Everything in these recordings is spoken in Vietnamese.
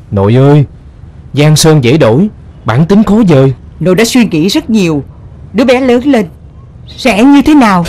Nội ơi, giang sơn dễ đổi, bản tính khó dời. Nội đã suy nghĩ rất nhiều. Đứa bé lớn lên sẽ như thế nào?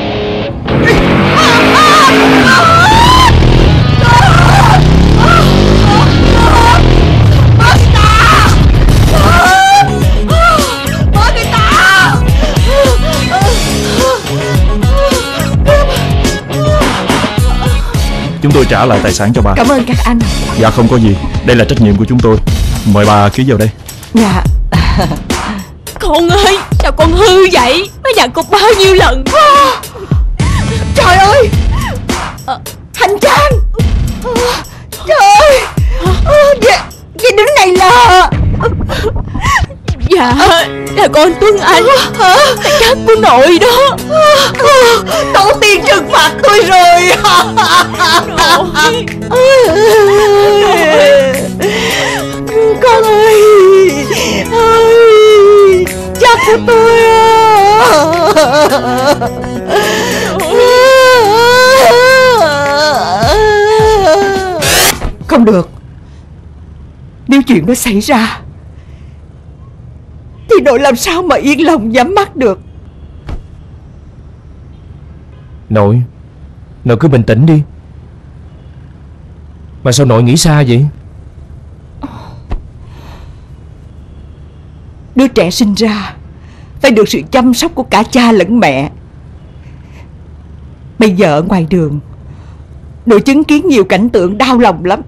Chúng tôi trả lại tài sản cho bà. Cảm ơn các anh. Dạ không có gì, đây là trách nhiệm của chúng tôi. Mời bà ký vào đây. Dạ. Con ơi, sao con hư vậy? Nó dặn con bao nhiêu lần. Trời ơi, hành trang. Trời ơi, vậy đứa này là... Dạ, là con Tuấn Anh, chắc của nội đó. Tổ tiên trừng phạt tôi rồi. Con ơi, cha của tôi. Không được. Nếu chuyện đó xảy ra thì nội làm sao mà yên lòng nhắm mắt được. Nội cứ bình tĩnh đi. Mà sao nội nghĩ xa vậy? Đứa trẻ sinh ra phải được sự chăm sóc của cả cha lẫn mẹ. Bây giờ ở ngoài đường, nội chứng kiến nhiều cảnh tượng đau lòng lắm.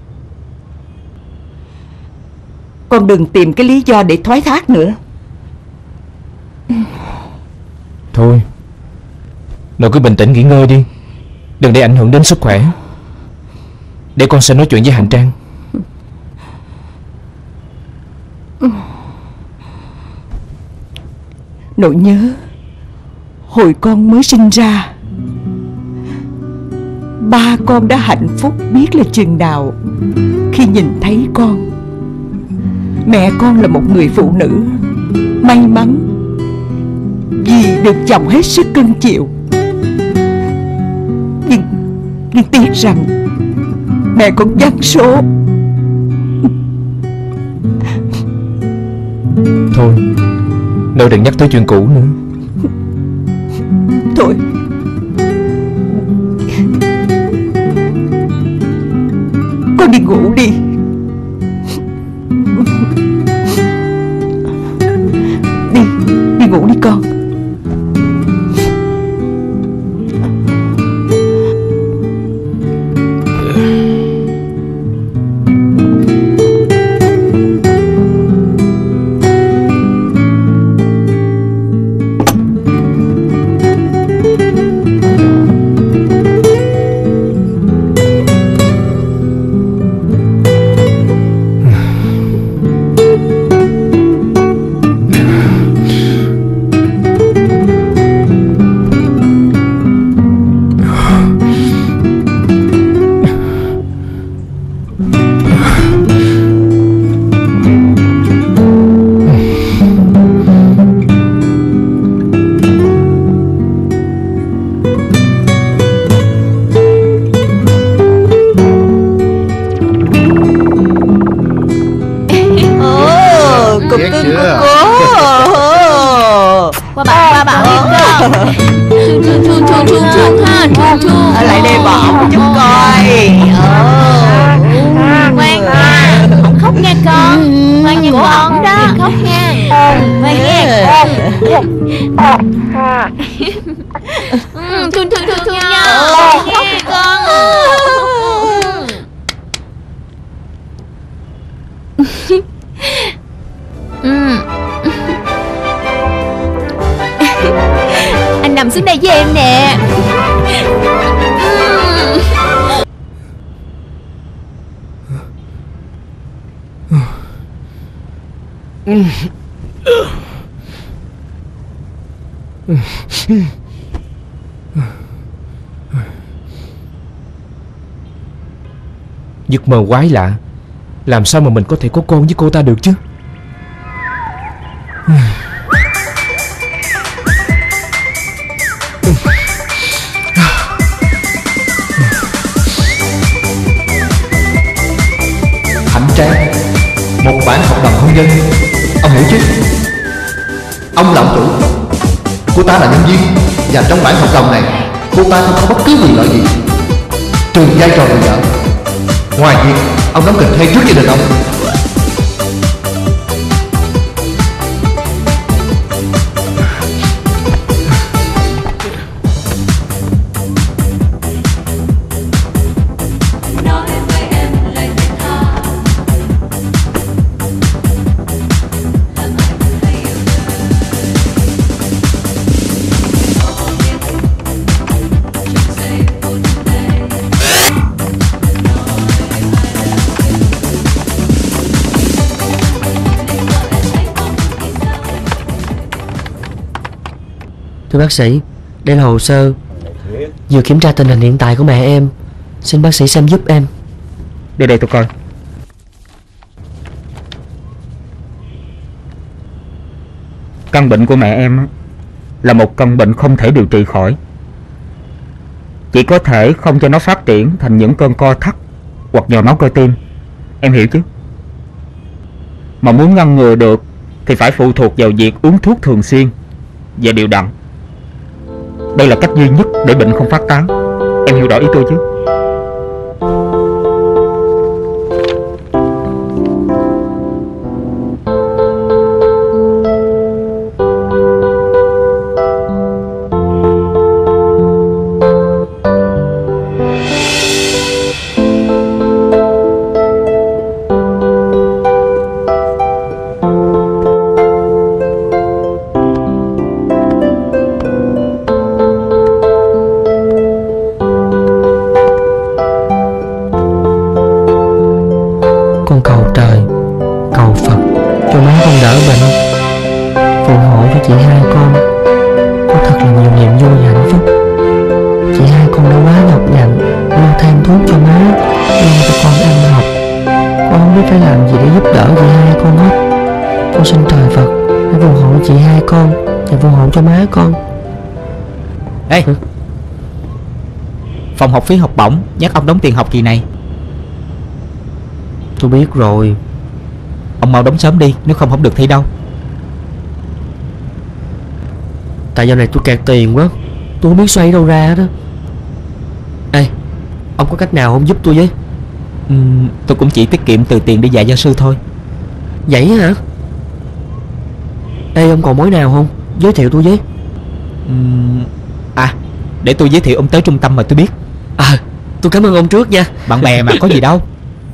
Con đừng tìm cái lý do để thoái thác nữa. Thôi, nội cứ bình tĩnh nghỉ ngơi đi, đừng để ảnh hưởng đến sức khỏe. Để con sẽ nói chuyện với hành trang. Nội nhớ hồi con mới sinh ra, ba con đã hạnh phúc biết là chừng nào khi nhìn thấy con. Mẹ con là một người phụ nữ may mắn vì được chồng hết sức cưng chiều. Nhưng tiếc rằng mẹ con giăng số. Thôi, nội đừng nhắc tới chuyện cũ nữa. Thôi, con đi ngủ đi. Đi ngủ đi con. Lại đây bỏ một chút coi. Ngoan, không khóc nha con. Ngoan nha con đó, đừng khóc nha. Ngoan nha. Thương nha. Nha con. Anh nằm xuống đây với em nè. Giấc mơ quái lạ, làm sao mà mình có thể có con với cô ta được chứ? Hành trang, một bản hợp đồng hôn nhân. Ông hiểu chứ? Ông là ông chủ, cô ta là nhân viên, và trong bản hợp đồng này cô ta không có bất cứ quyền lợi gì trừ vai trò người vợ. Ngoài việc ông đóng kịch hay trước gia đình ông. Thưa bác sĩ, đây là hồ sơ vừa kiểm tra tình hình hiện tại của mẹ em. Xin bác sĩ xem giúp em. Đưa đây tôi coi. Căn bệnh của mẹ em là một căn bệnh không thể điều trị khỏi. Chỉ có thể không cho nó phát triển thành những cơn co thắt hoặc nhồi máu cơ tim. Em hiểu chứ? Mà muốn ngăn ngừa được thì phải phụ thuộc vào việc uống thuốc thường xuyên và đều đặn. Đây là cách duy nhất để bệnh không phát tán. Em hiểu rõ ý tôi chứ? Con cầu trời, cầu Phật cho má con đỡ bệnh, phù hộ cho chị hai con có thật là nhiều niềm vui và hạnh phúc. Chị hai con đã quá nhọc nhằn lo thêm thuốc cho má, lo cho con ăn học. Con không biết phải làm gì để giúp đỡ chị hai con hết. Con xin trời Phật hãy phù hộ chị hai con và phù hộ cho má con. Ê, phòng học phí học bổng nhắc ông đóng tiền học kỳ này. Tôi biết rồi. Ông mau đóng sớm đi, nếu không được thi đâu. Tại giờ này tôi kẹt tiền quá, tôi không biết xoay đâu ra đó. Ê, ông có cách nào không giúp tôi với? Tôi cũng chỉ tiết kiệm từ tiền để dạy gia sư thôi. Vậy hả? Ê, ông còn mối nào không? Giới thiệu tôi với. À, để tôi giới thiệu ông tới trung tâm mà tôi biết. Tôi cảm ơn ông trước nha. Bạn bè mà có gì đâu.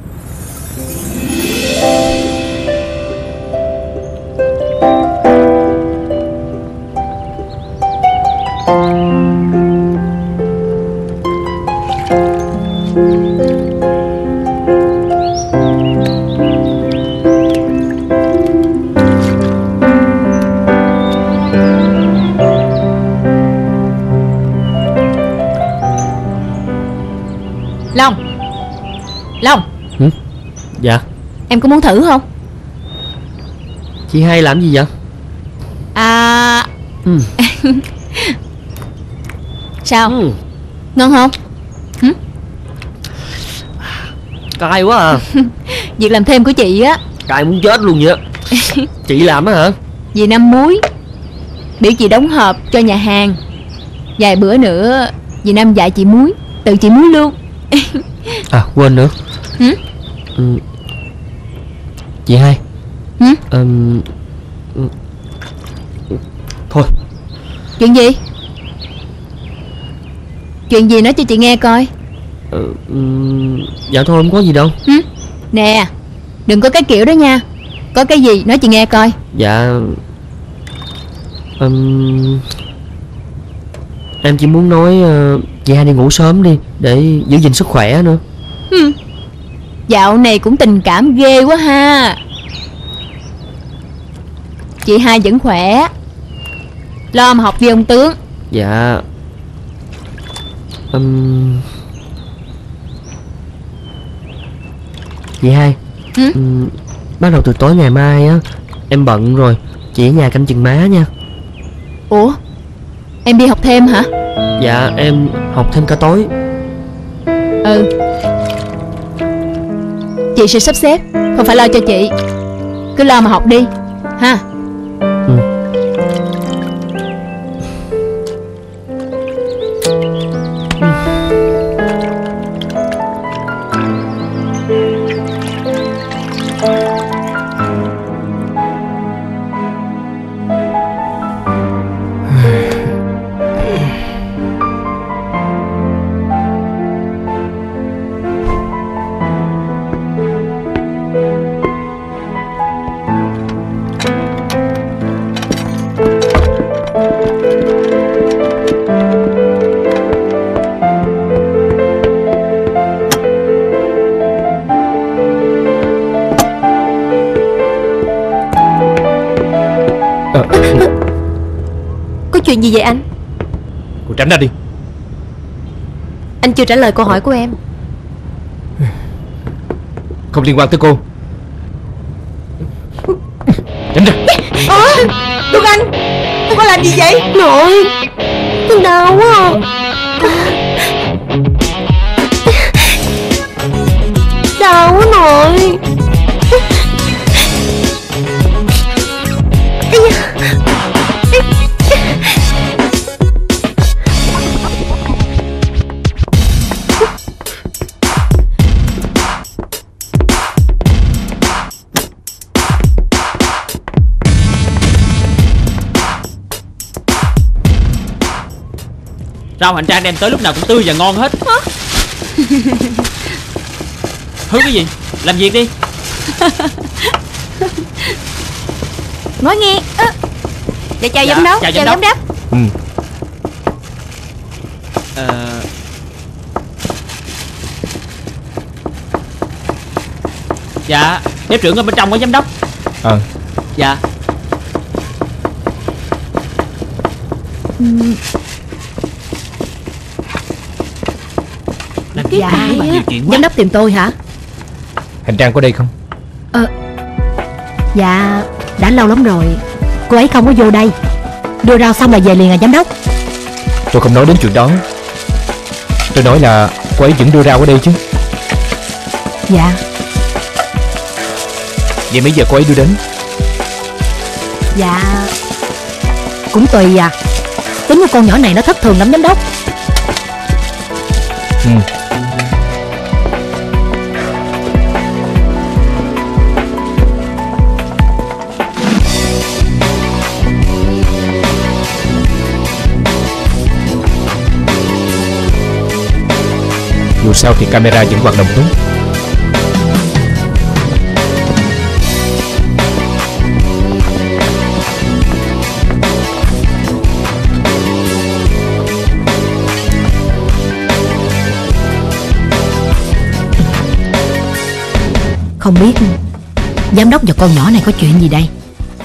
Long. Dạ. Em có muốn thử không? Chị hai làm gì vậy? Sao? Ngon không? Cay quá à. Việc làm thêm của chị á. Cay muốn chết luôn vậy. Chị làm á hả? Dì Năm muối, biểu chị đóng hộp cho nhà hàng. Vài bữa nữa dì Năm dạy chị muối, tự chị muối luôn. À quên nữa. Chị hai. Thôi. Chuyện gì? Chuyện gì nói cho chị nghe coi. Dạ thôi không có gì đâu. Nè, đừng có cái kiểu đó nha. Có cái gì nói chị nghe coi. Dạ em chỉ muốn nói chị hai đi ngủ sớm đi để giữ gìn sức khỏe nữa. Dạo này cũng tình cảm ghê quá ha. Chị hai vẫn khỏe, lo mà học với ông tướng. Dạ. Chị hai, bắt đầu từ tối ngày mai á, em bận rồi, chị ở nhà canh chừng má nha. Ủa, em đi học thêm hả? Dạ em học thêm cả tối. Chị Chị sẽ sắp xếp, không phải lo cho chị. Cứ lo mà học đi ha. Có chuyện gì vậy anh? Cô tránh ra đi. Anh chưa trả lời câu hỏi của em. Không liên quan tới cô. Tránh ra. Tuấn Anh, con làm gì vậy? Nội, con đau quá à. Đau quá nội. Rau hành trang đem tới lúc nào cũng tươi và ngon hết. Hứa cái gì? Làm việc đi. Nói nghe. Để chào giám đốc. Chào giám đốc. Dạ, bếp trưởng ở bên trong có giám đốc. Dạ. Dạ, giám đốc tìm tôi hả? Hành trang có đây không? Dạ, đã lâu lắm rồi. Cô ấy không có vô đây. Đưa rau xong là về liền à giám đốc? Tôi không nói đến chuyện đó. Tôi nói là cô ấy vẫn đưa rau ở đây chứ. Dạ. Vậy mấy giờ cô ấy đưa đến? Dạ, cũng tùy à. Tính của con nhỏ này nó thất thường lắm giám đốc. Dù sao thì camera vẫn hoạt động tốt. Không biết giám đốc và con nhỏ này có chuyện gì đây?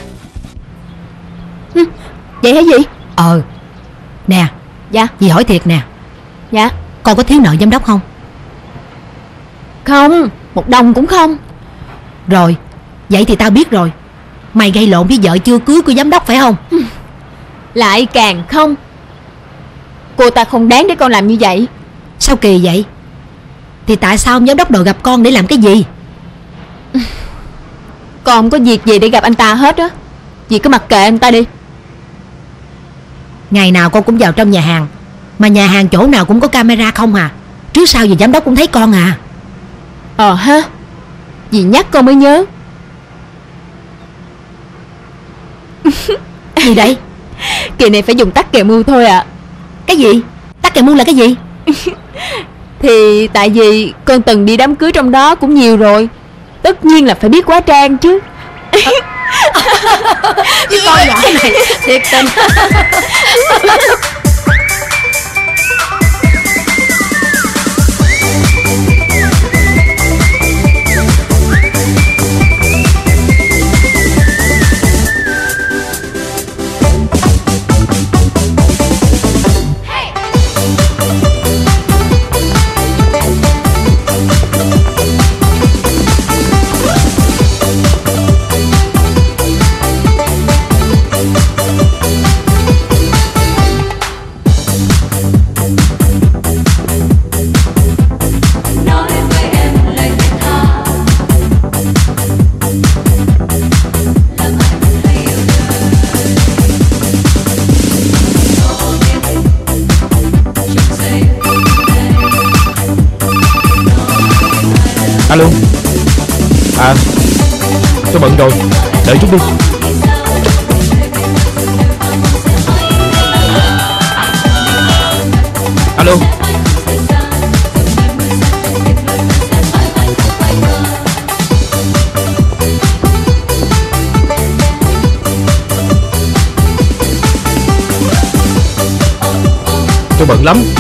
Vậy hả gì? Nè. Dạ. Dì hỏi thiệt nè. Dạ. Con có thiếu nợ giám đốc không? Không, một đồng cũng không. Rồi, vậy thì tao biết rồi. Mày gây lộn với vợ chưa cưới của giám đốc phải không? Lại càng không. Cô ta không đáng để con làm như vậy. Sao kỳ vậy? Thì tại sao ông giám đốc đòi gặp con để làm cái gì? Con không có việc gì để gặp anh ta hết á. Dì cứ mặc kệ anh ta đi. Ngày nào con cũng vào trong nhà hàng, mà nhà hàng chỗ nào cũng có camera không à. Trước sau gì giám đốc cũng thấy con à. Ha. Dì nhắc con mới nhớ. Gì đây? Kỳ này phải dùng tắc kè mưu thôi ạ. Cái gì? Tắc kè mưu là cái gì? Thì tại vì con từng đi đám cưới trong đó cũng nhiều rồi. Tất nhiên là phải biết hóa trang chứ. Chứ con nhỏ này thiệt tình. Alo. Tôi bận rồi, đợi chút đi. Alo. Tôi bận lắm.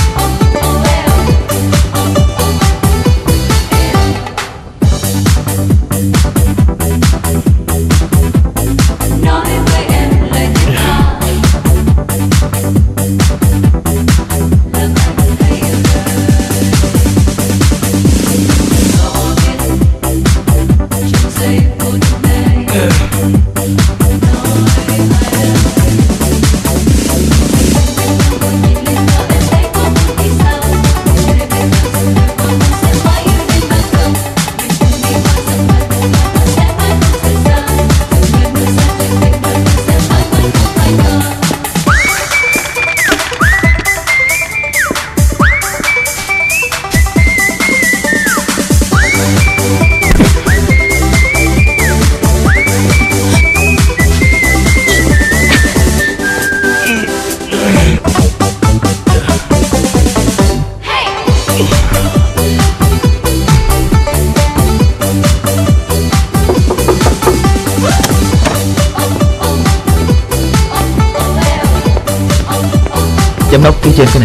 Giám đốc ký trên cái này.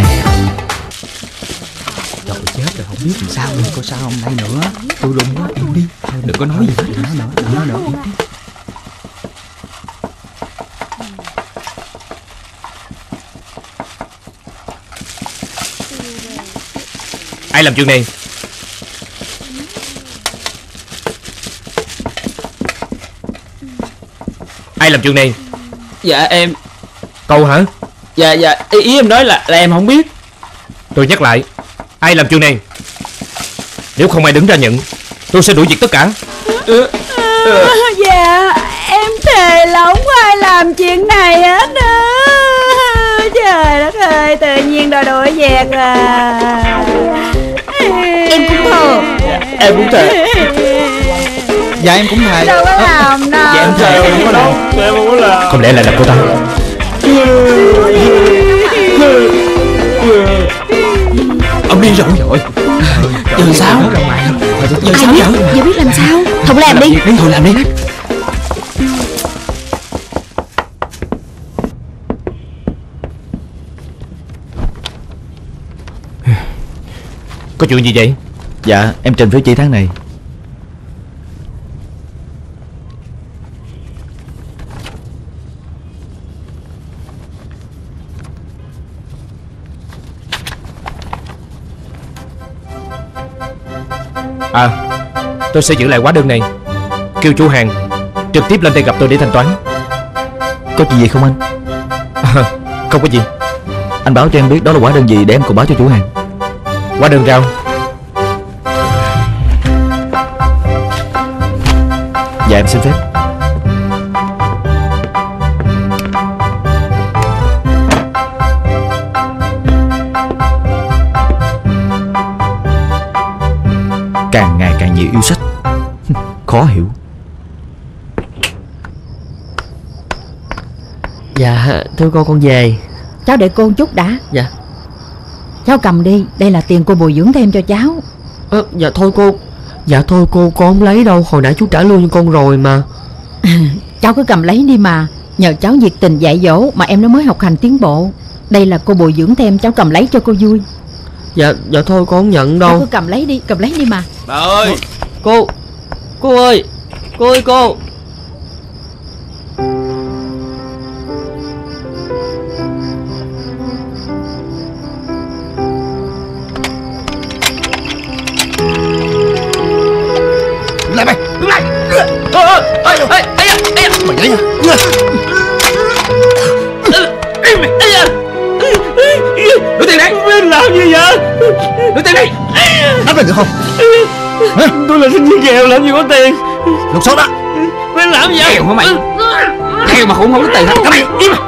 Trời chết rồi, không biết làm sao. Đừng có sao hôm nay nữa. Tôi luôn quá, im đi. Đừng có nói gì hết. Đừng nói nữa. Im đi. Ai làm chuyện này? Ai làm chuyện này? Dạ em. Cậu hả? Dạ ý em nói là em không biết. Tôi nhắc lại, ai làm chuyện này? Nếu không ai đứng ra nhận, tôi sẽ đuổi việc tất cả. Dạ em thề là không có ai làm chuyện này hết á. Trời đất ơi, tự nhiên đòi đuổi việc à. Em cũng thờ. Em cũng thề. Dạ em cũng thề. Đâu có làm đâu. Dạ em thề em không có làm. Em không có làm. Không lẽ là cô ta? Ông đi rồi. Giờ sao? Ai biết, giờ biết làm sao. Không làm đi. Thôi làm đi. Có chuyện gì vậy? Dạ em trình phiếu chi tháng này. Tôi sẽ giữ lại hóa đơn này, kêu chủ hàng trực tiếp lên đây gặp tôi để thanh toán. Có chuyện gì không anh? Không có gì. Anh báo cho em biết đó là hóa đơn gì để em cùng báo cho chủ hàng. Hóa đơn rau. Dạ em xin phép. Càng ngày càng nhiều yêu sách. Khó hiểu. Dạ thưa cô, con về. Cháu đợi cô chút đã. Dạ. Cháu cầm đi, đây là tiền cô bồi dưỡng thêm cho cháu. Dạ thôi cô. Dạ thôi cô, con không lấy đâu. Hồi nãy chú trả lương cho con rồi mà. Cháu cứ cầm lấy đi mà. Nhờ cháu nhiệt tình dạy dỗ mà em nó mới học hành tiến bộ. Đây là cô bồi dưỡng thêm, cháu cầm lấy cho cô vui. Dạ thôi con không nhận đâu. Cháu cứ cầm lấy đi mà. Bà ơi. Cô ơi. Cô ơi cô. Lại mày, đứng lại. Mày lấy nha. Đưa tiền đây. Mình làm gì vậy? Đưa tiền đây. Đáp lại được không? Hả? Tôi là sinh viên nghèo, làm gì có tiền. Lục xốt đó. Mình làm gì vậy? Nghèo hả mày? Nghèo mà cũng không có tiền hả? Câm miệng, im.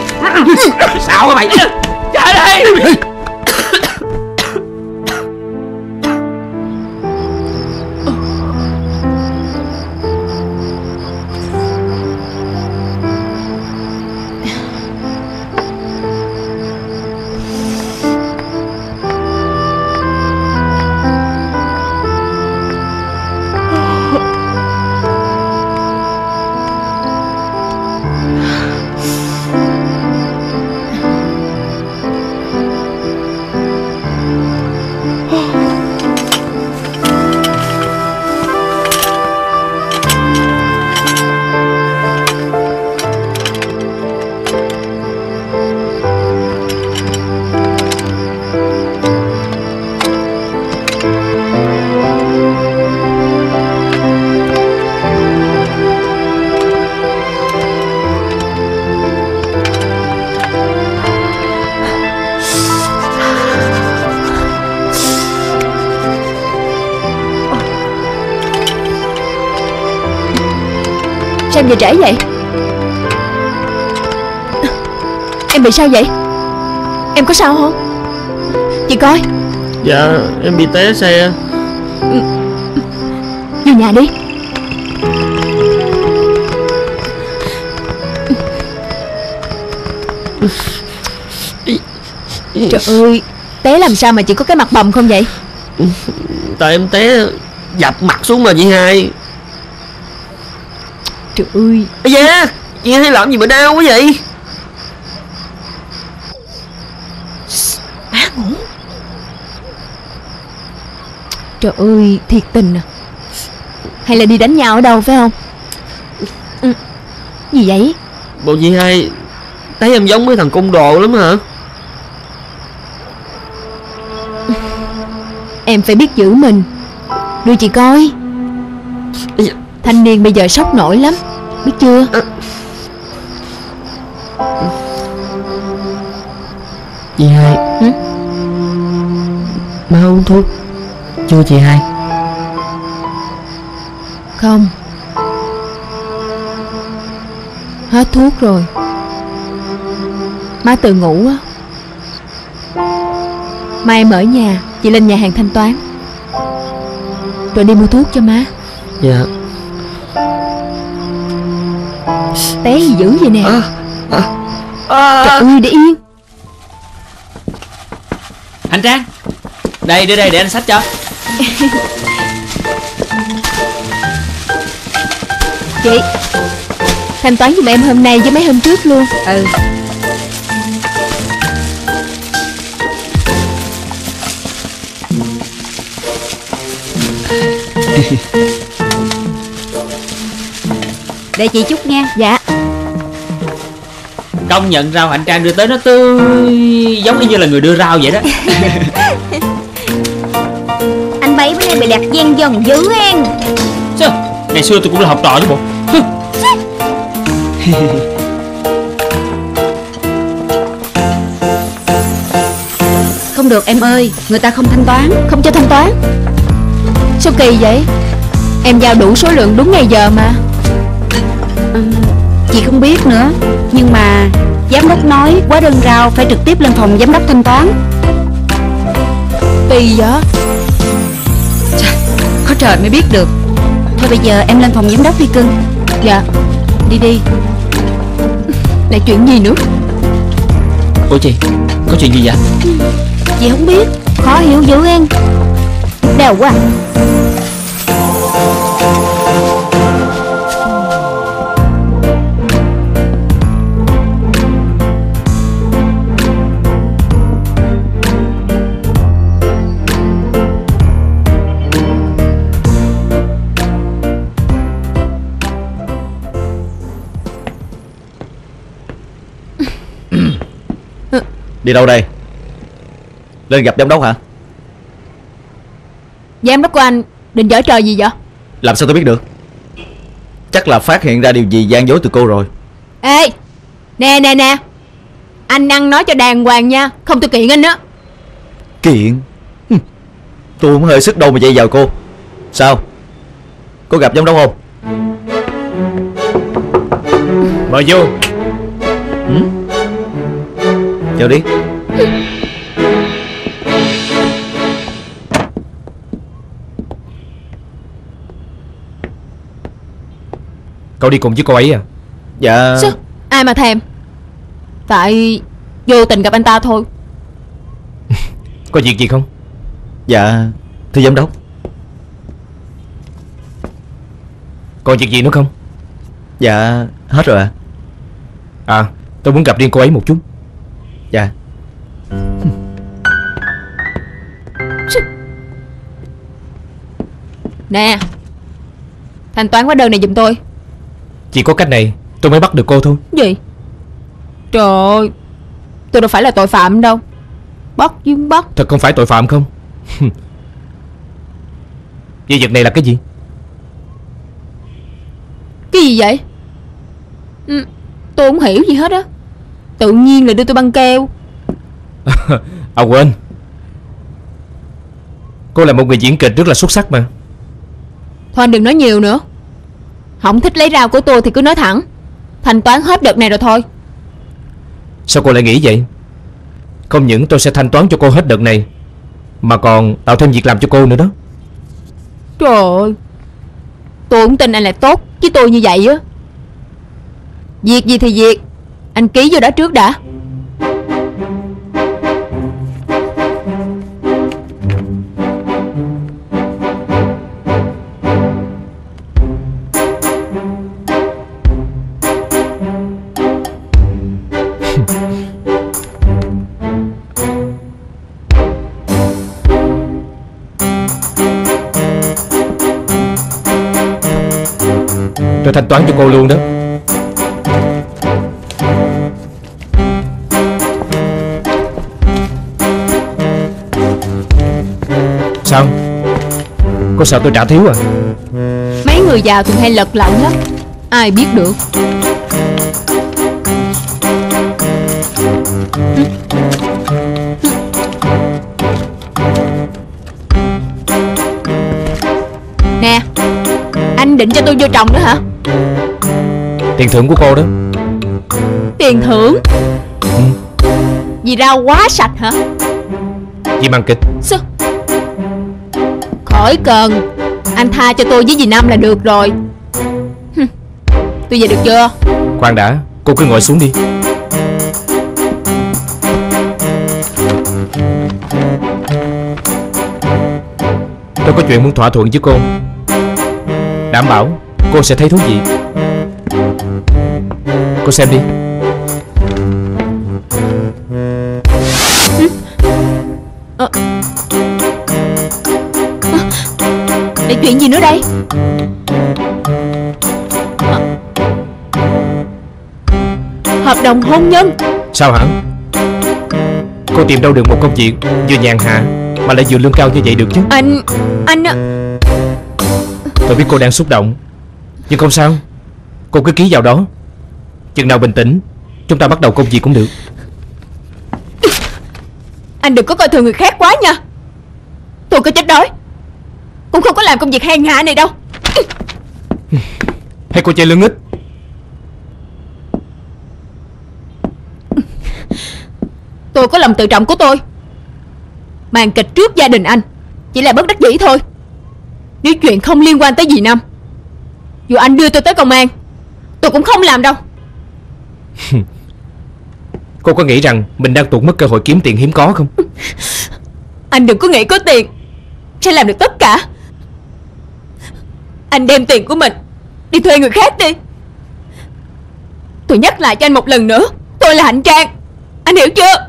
Sao hả mày? Chạy đây. Sao em về trễ vậy? Em bị sao vậy? Em có sao không? Chị coi. Dạ em bị té xe. Vô nhà đi. Trời ơi, té làm sao mà chị có cái mặt bầm không vậy? Tại em té dập mặt xuống mà chị hai. Trời ơi. Ây da, chị hai làm gì mà đau quá vậy? Má ngủ. Trời ơi, thiệt tình à. Hay là đi đánh nhau ở đâu phải không? Gì vậy? Bộ chị hai thấy em giống mấy thằng côn đồ lắm hả? Em phải biết giữ mình. Đưa chị coi. Thanh niên bây giờ sốc nổi lắm, biết chưa? Chị hai. Má uống thuốc chưa chị hai? Không. Hết thuốc rồi. Má tự ngủ á. Mai em ở nhà, chị lên nhà hàng thanh toán rồi đi mua thuốc cho má. Dạ. Té gì dữ vậy nè. Trời ơi, để yên. Anh Trang, đây đưa đây để anh xách cho. Chị thanh toán giùm em hôm nay với mấy hôm trước luôn. Để chị chút nha. Dạ. Công nhận rau anh Trang đưa tới nó tươi giống y như là người đưa rau vậy đó. Anh Bảy bữa nay bị đặt gian dần dữ hen. Sao? Ngày xưa tôi cũng là học trò chứ bộ. Không được em ơi, người ta không thanh toán. Không cho thanh toán? Sao kỳ vậy? Em giao đủ số lượng đúng ngày giờ mà. Chị không biết nữa. Nhưng mà giám đốc nói hóa đơn rau phải trực tiếp lên phòng giám đốc thanh toán. Kỳ vậy? Trời, có trời mới biết được. Thôi bây giờ em lên phòng giám đốc đi cưng. Dạ. Đi đi. Lại chuyện gì nữa? Ủa chị, có chuyện gì vậy? Chị không biết. Khó hiểu dữ em. Đau quá. Đi đâu đây? Lên gặp giám đốc hả? Giám đốc của anh định giở trò gì vậy? Làm sao tôi biết được? Chắc là phát hiện ra điều gì gian dối từ cô rồi. Ê, nè, anh ăn nói cho đàng hoàng nha, không tôi kiện anh á. Kiện? Tôi không hơi sức đâu mà chạy vào cô. Sao? Có gặp giám đốc không? Mời vô. Chào đi. Cậu đi cùng với cô ấy à? Dạ. Sao? Ai mà thèm. Tại vô tình gặp anh ta thôi. Có việc gì không? Dạ thưa giám đốc. Còn việc gì nữa không? Dạ hết rồi ạ. À, tôi muốn gặp riêng cô ấy một chút. Dạ. Nè, thanh toán hóa đơn này giùm tôi. Chỉ có cách này tôi mới bắt được cô thôi. Gì? Trời ơi, tôi đâu phải là tội phạm đâu. Bắt chứ bắt. Thật không phải tội phạm không? Vậy vật này là cái gì? Cái gì vậy? Tôi không hiểu gì hết á. Tự nhiên là đưa tôi băng keo. À quên, cô là một người diễn kịch rất là xuất sắc mà. Thôi anh đừng nói nhiều nữa. Không thích lấy rau của tôi thì cứ nói thẳng. Thanh toán hết đợt này rồi thôi. Sao cô lại nghĩ vậy? Không những tôi sẽ thanh toán cho cô hết đợt này, mà còn tạo thêm việc làm cho cô nữa đó. Trời ơi, tôi không tin anh lại tốt với tôi như vậy á. Việc gì thì việc, anh ký vô đó trước đã. Tôi thanh toán cho cô luôn đó. Sao? Có sợ tôi trả thiếu à? Mấy người giàu thường hay lật lọng lắm, ai biết được. Nè, anh định cho tôi vô trồng nữa hả? Tiền thưởng của cô đó. Tiền thưởng? Vì rau quá sạch hả? Chị màn kịch. Sao? Khỏi cần, anh tha cho tôi với dì Năm là được rồi. Tôi về được chưa? Khoan đã, cô cứ ngồi xuống đi. Tôi có chuyện muốn thỏa thuận với cô. Đảm bảo cô sẽ thấy thú vị. Cô xem đi. Để chuyện gì nữa đây? Hợp đồng hôn nhân. Sao hả? Cô tìm đâu được một công việc vừa nhàn hạ mà lại vừa lương cao như vậy được chứ? Anh Tôi biết cô đang xúc động, nhưng không sao. Cô cứ ký vào đó. Chừng nào bình tĩnh, chúng ta bắt đầu công việc cũng được. Anh đừng có coi thường người khác quá nha. Tôi có chết đói cũng không có làm công việc hèn hạ này đâu. Hay cô chơi lương ích? Tôi có lòng tự trọng của tôi. Màn kịch trước gia đình anh chỉ là bất đắc dĩ thôi. Nếu chuyện không liên quan tới dì Năm, dù anh đưa tôi tới công an, tôi cũng không làm đâu. Cô có nghĩ rằng mình đang tuột mất cơ hội kiếm tiền hiếm có không? Anh đừng có nghĩ có tiền sẽ làm được tất cả. Anh đem tiền của mình đi thuê người khác đi. Tôi nhắc lại cho anh một lần nữa, tôi là Hạnh Trang. Anh hiểu chưa?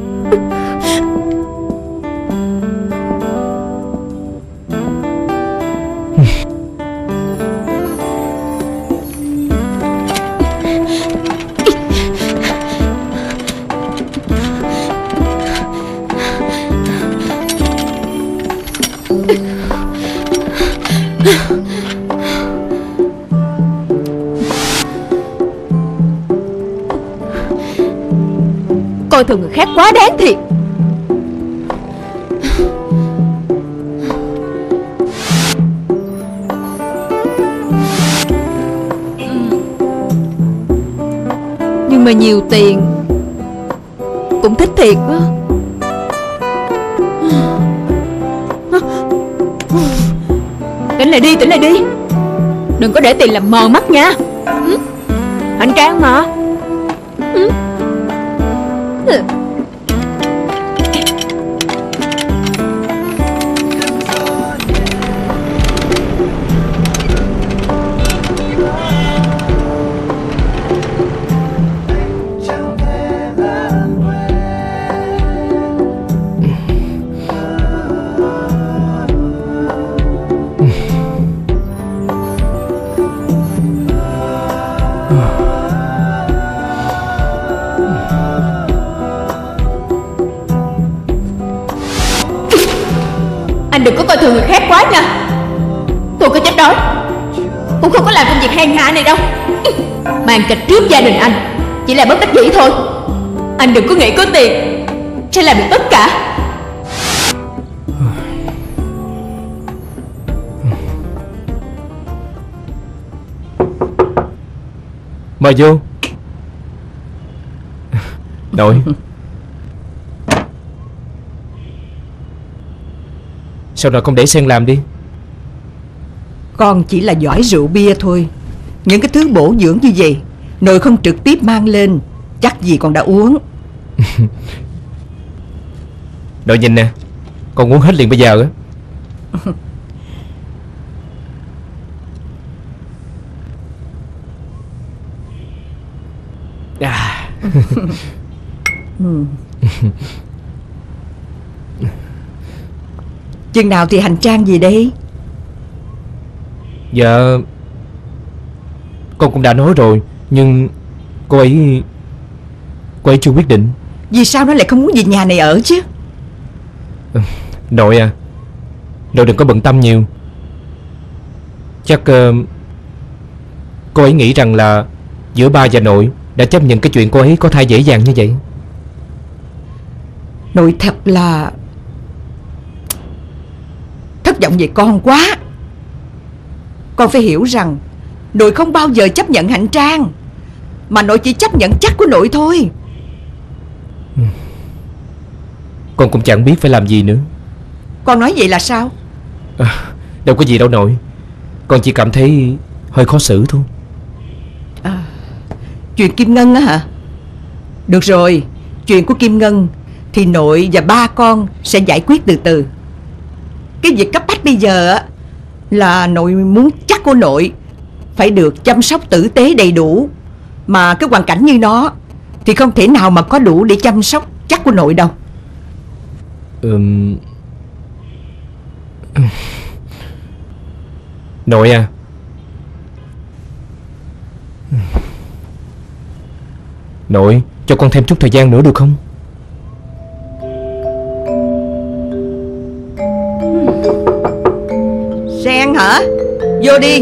Coi thường người khác quá đáng thiệt. Nhưng mà nhiều tiền cũng thích thiệt đó. Tỉnh lại đi, tỉnh lại đi. Đừng có để tiền làm mờ mắt nha. Hạnh Trang mà. Anh đừng có coi thường người khác quá nha. Tôi có chết đói cũng không có làm công việc hèn hạ này đâu. Màn kịch trước gia đình anh chỉ là bất đắc dĩ thôi. Anh đừng có nghĩ có tiền sẽ làm được tất cả. Mời vô. Nội, sao nội không để Sen làm đi? Con chỉ là giỏi rượu bia thôi. Những cái thứ bổ dưỡng như vậy nội không trực tiếp mang lên, chắc gì con đã uống. Nội nhìn nè, con uống hết liền bây giờ á. Chừng nào thì hành trang gì đây? Dạ, con cũng đã nói rồi, nhưng cô ấy chưa quyết định. Vì sao nó lại không muốn về nhà này ở chứ? Nội à, nội đừng có bận tâm nhiều. Chắc cô ấy nghĩ rằng là giữa ba và nội đã chấp nhận cái chuyện cô ấy có thai dễ dàng như vậy. Nội thật là thất vọng về con quá. Con phải hiểu rằng nội không bao giờ chấp nhận hạnh trang, mà nội chỉ chấp nhận chắc của nội thôi. Con cũng chẳng biết phải làm gì nữa. Con nói vậy là sao? Đâu có gì đâu nội. Con chỉ cảm thấy hơi khó xử thôi. Chuyện Kim Ngân á hả? Được rồi, chuyện của Kim Ngân thì nội và ba con sẽ giải quyết từ từ. Cái việc cấp bách bây giờ á là nội muốn chắc của nội phải được chăm sóc tử tế đầy đủ. Mà cái hoàn cảnh như nó thì không thể nào mà có đủ để chăm sóc chắc của nội đâu. Nội à, nội cho con thêm chút thời gian nữa được không? Sen hả? Vô đi.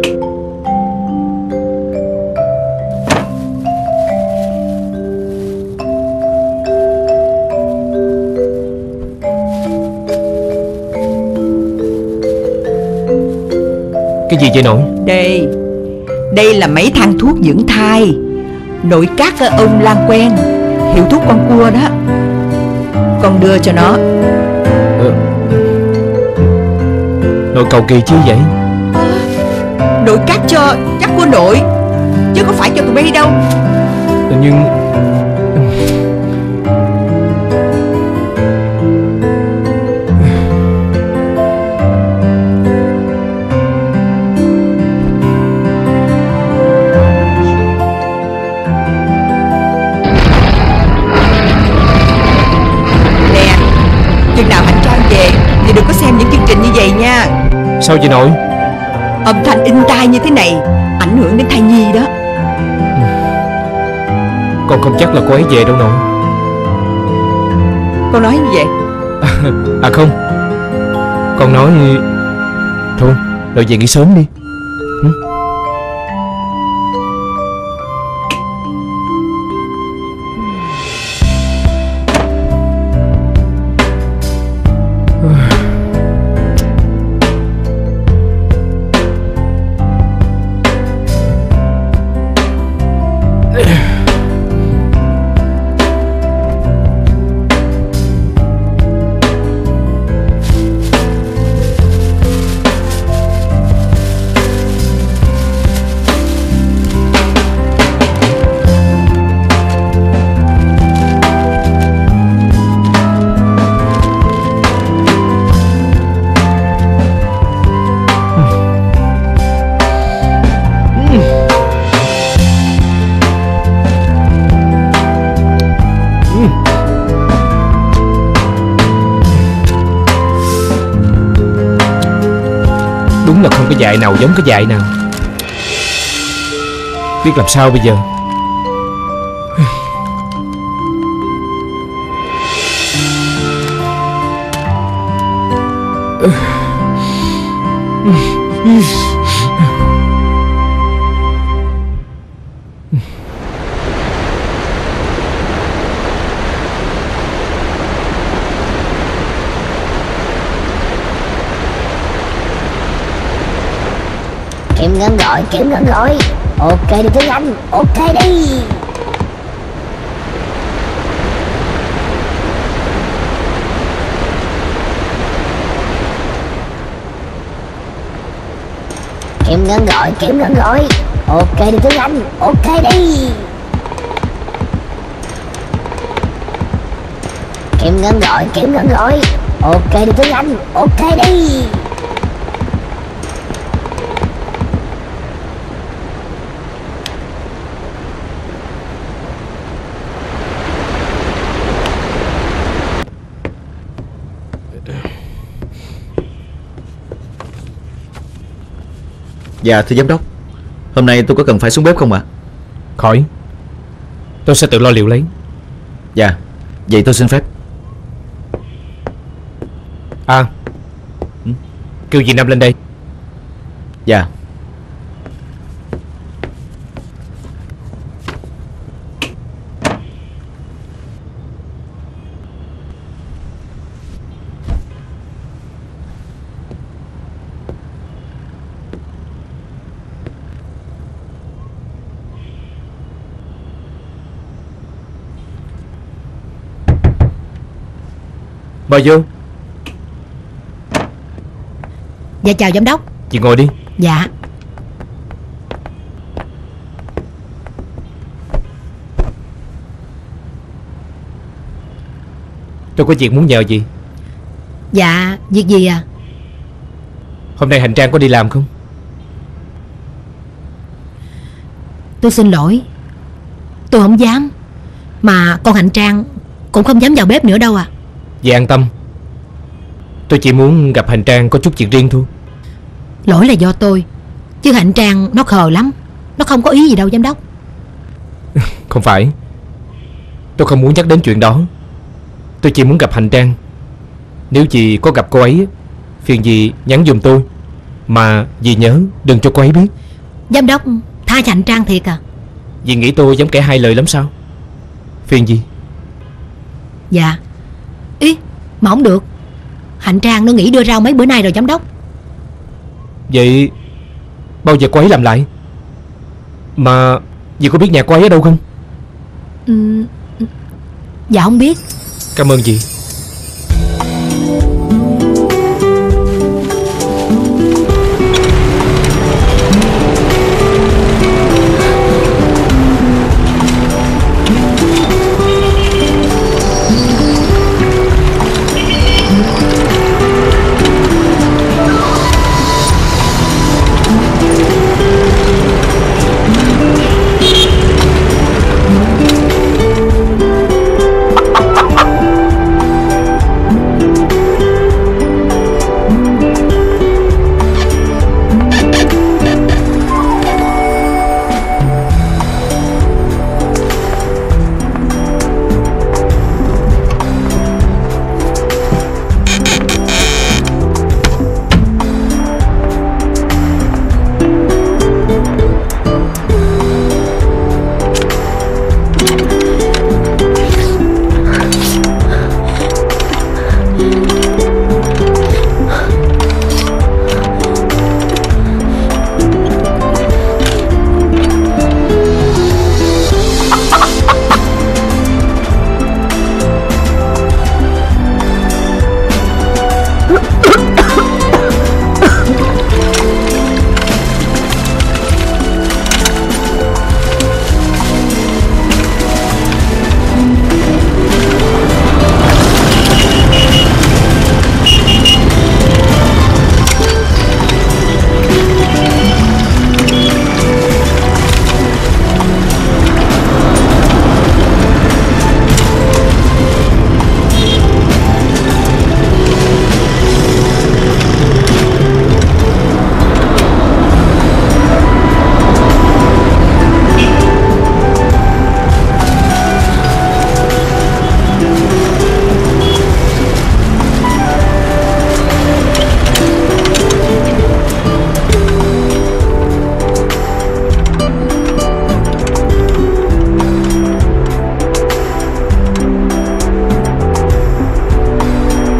Cái gì vậy nội? Đây là mấy thang thuốc dưỡng thai. Nội các ông Lan quen, hiệu thuốc con cua đó. Con đưa cho nó. Nội cầu kỳ chứ vậy? Nội cắt cho chắc của nội, chứ không phải cho tụi bay đâu. Nhưng chừng nào Hạnh Trang về thì đừng có xem những chương trình như vậy nha. sao vậy nội? Âm thanh in tai như thế này ảnh hưởng đến thai nhi đó. Con không chắc là cô ấy về đâu nội. Con nói như vậy? À không, con nói thôi nội về nghỉ sớm đi. Đúng là không có dại nào giống cái dại nào. Biết làm sao bây giờ. Kiểm ngân gọi. Ok đi Tuấn Anh, ok đi. Kiểm ngân gọi. Ok đi Tuấn Anh, ok đi. Kiểm ngân gọi. Ok đi Tuấn Anh, ok đi. Dạ thưa giám đốc, hôm nay tôi có cần phải xuống bếp không ạ? Khỏi, tôi sẽ tự lo liệu lấy. Dạ, vậy tôi xin phép. Kêu dì Năm lên đây. Dạ. Mời vô. Dạ chào giám đốc. Chị ngồi đi. Dạ. Tôi có việc muốn nhờ chị. Dạ, việc gì à? Hôm nay Hành Trang có đi làm không? Tôi xin lỗi, tôi không dám. Mà con Hạnh Trang cũng không dám vào bếp nữa đâu à. Chị an tâm, tôi chỉ muốn gặp Hành Trang có chút chuyện riêng thôi. Lỗi là do tôi, chứ Hạnh Trang nó khờ lắm. Nó không có ý gì đâu giám đốc. Không phải, tôi không muốn nhắc đến chuyện đó. Tôi chỉ muốn gặp Hành Trang. Nếu chị có gặp cô ấy, phiền dì nhắn giùm tôi. Mà dì nhớ đừng cho cô ấy biết. Giám đốc tha cho Hạnh Trang thiệt à? Dì nghĩ tôi giống kẻ hai lời lắm sao? Phiền dì. Dạ. Ý mà không được, Hạnh Trang nó nghỉ đưa rau mấy bữa nay rồi giám đốc. Vậy bao giờ cô ấy làm lại? Mà dì có biết nhà cô ấy ở đâu không? Dạ không biết. Cảm ơn dì.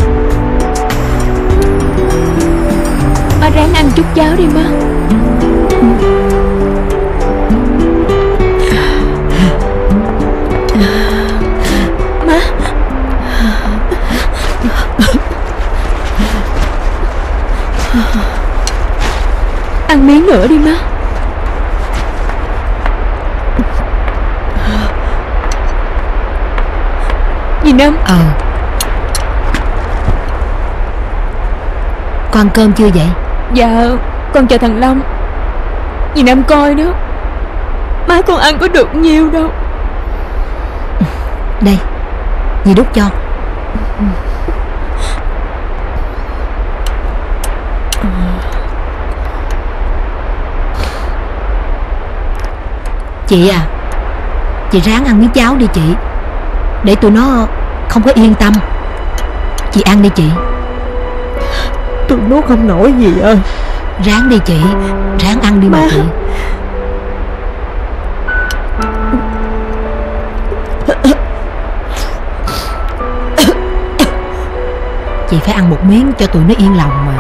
Ráng ăn chút cháo đi má. Má. Ăn miếng nữa đi má. Dì Năm. Con ăn cơm chưa vậy? Dạ con chờ thằng Long. Dì Năm coi đó, má con ăn có được nhiều đâu. Đây, dì đút cho. Chị à, chị ráng ăn miếng cháo đi chị, để tụi nó không có yên tâm. Chị ăn đi chị. Tôi nuốt không nổi gì ơi. Ráng đi chị, ráng ăn đi mà chị. Chị phải ăn một miếng cho tụi nó yên lòng mà.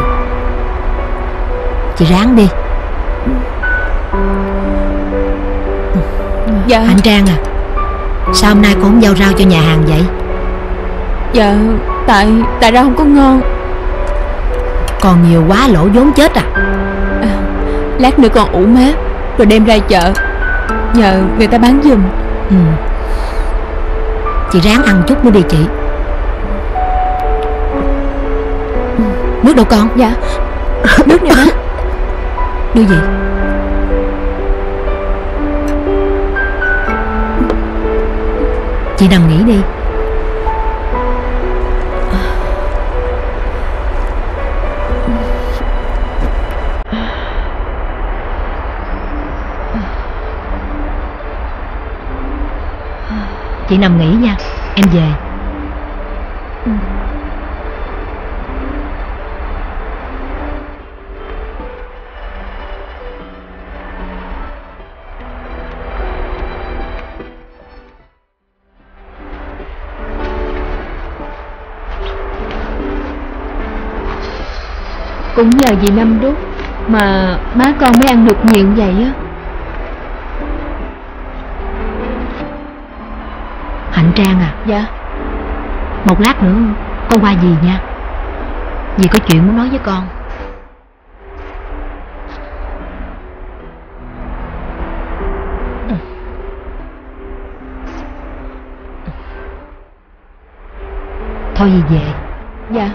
Chị ráng đi. Dạ. Hạnh Trang à, sao hôm nay con không giao rau cho nhà hàng vậy? Dạ tại rau không có ngon. Còn nhiều quá lỗ vốn chết à. Lát nữa con ủ má rồi đem ra chợ nhờ người ta bán giùm. Chị ráng ăn chút nữa đi chị. Nước đâu con? Dạ nước nè má. Đưa gì? Chị nằm nghỉ đi. Chị nằm nghỉ nha, em về. Cũng nhờ dì Năm đút mà má con mới ăn được nhiều vậy á. Hạnh Trang à. Dạ. Một lát nữa con qua dì nha. Dì có chuyện muốn nói với con. Thôi dì về. Dạ.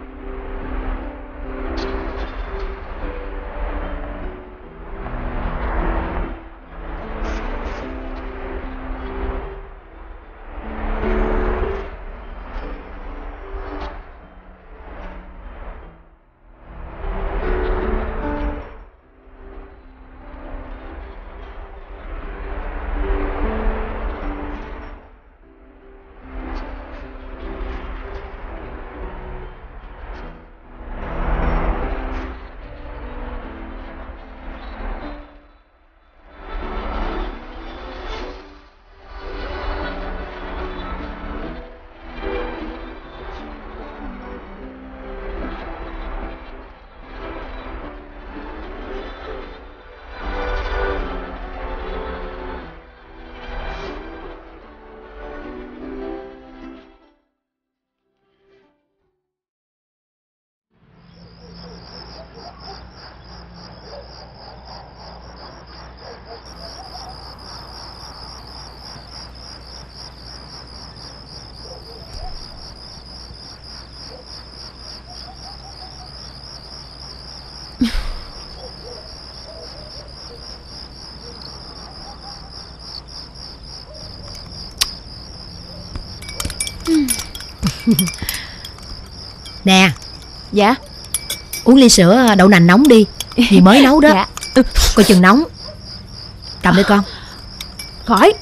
Nè. Dạ. Uống ly sữa đậu nành nóng đi, dì mới nấu đó. Dạ. Coi chừng nóng. Cầm đi con. Khỏi.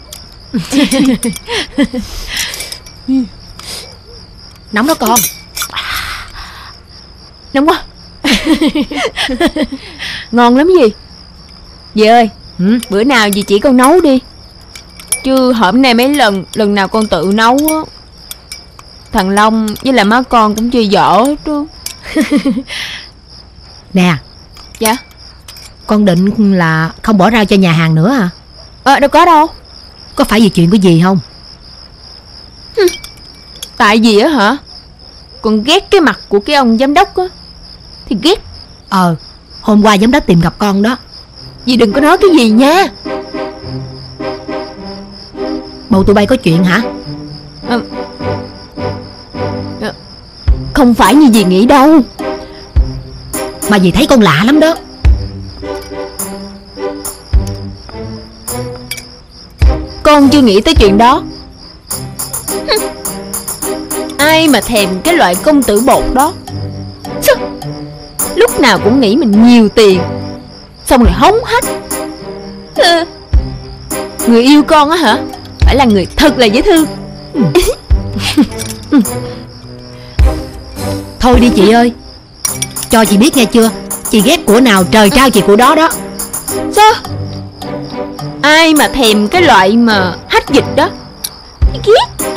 Nóng đó con. Nóng quá. Ngon lắm gì. Dì ơi, bữa nào dì chỉ con nấu đi, chứ hôm nay mấy lần nào con tự nấu á. Thằng Long với lại má con cũng chưa dở hết á. Nè. Dạ. Con định là không bỏ rau cho nhà hàng nữa à? Đâu có đâu. Có phải vì chuyện của dì không? Tại vì á hả, con ghét cái mặt của cái ông giám đốc á. Thì ghét. Hôm qua giám đốc tìm gặp con đó. Dì đừng có nói cái gì nha. Bộ tụi bay có chuyện hả? Không phải như dì nghĩ đâu. Mà dì thấy con lạ lắm đó. Con chưa nghĩ tới chuyện đó. Ai mà thèm cái loại công tử bột đó. Lúc nào cũng nghĩ mình nhiều tiền, xong rồi hống hách. Người yêu con á hả, phải là người thật là dễ thương. Thôi đi chị ơi, cho chị biết nghe chưa, chị ghét của nào trời trao chị của đó đó. Sao? Ai mà thèm cái loại mà hách dịch đó thì ghét.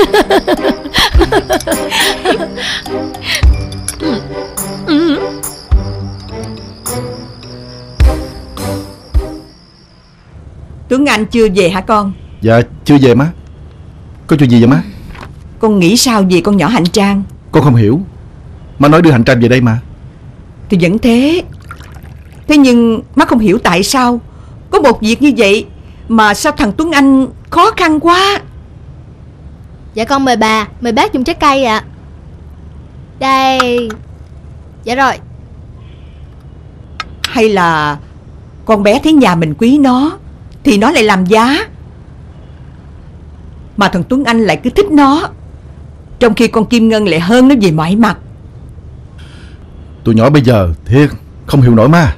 Tuấn Anh chưa về hả con? Dạ chưa về má. Có chuyện gì vậy má? Con nghĩ sao về con nhỏ Hạnh Trang? Con không hiểu. Má nói đưa Hạnh Trang về đây mà. Thì vẫn thế. Thế nhưng má không hiểu tại sao có một việc như vậy mà sao thằng Tuấn Anh khó khăn quá. Dạ con mời bà, mời bác dùng trái cây ạ. Đây. Dạ rồi. Hay là con bé thấy nhà mình quý nó thì nó lại làm giá, mà thằng Tuấn Anh lại cứ thích nó, trong khi con Kim Ngân lại hơn nó về mọi mặt. Tụi nhỏ bây giờ thiệt không hiểu nổi má.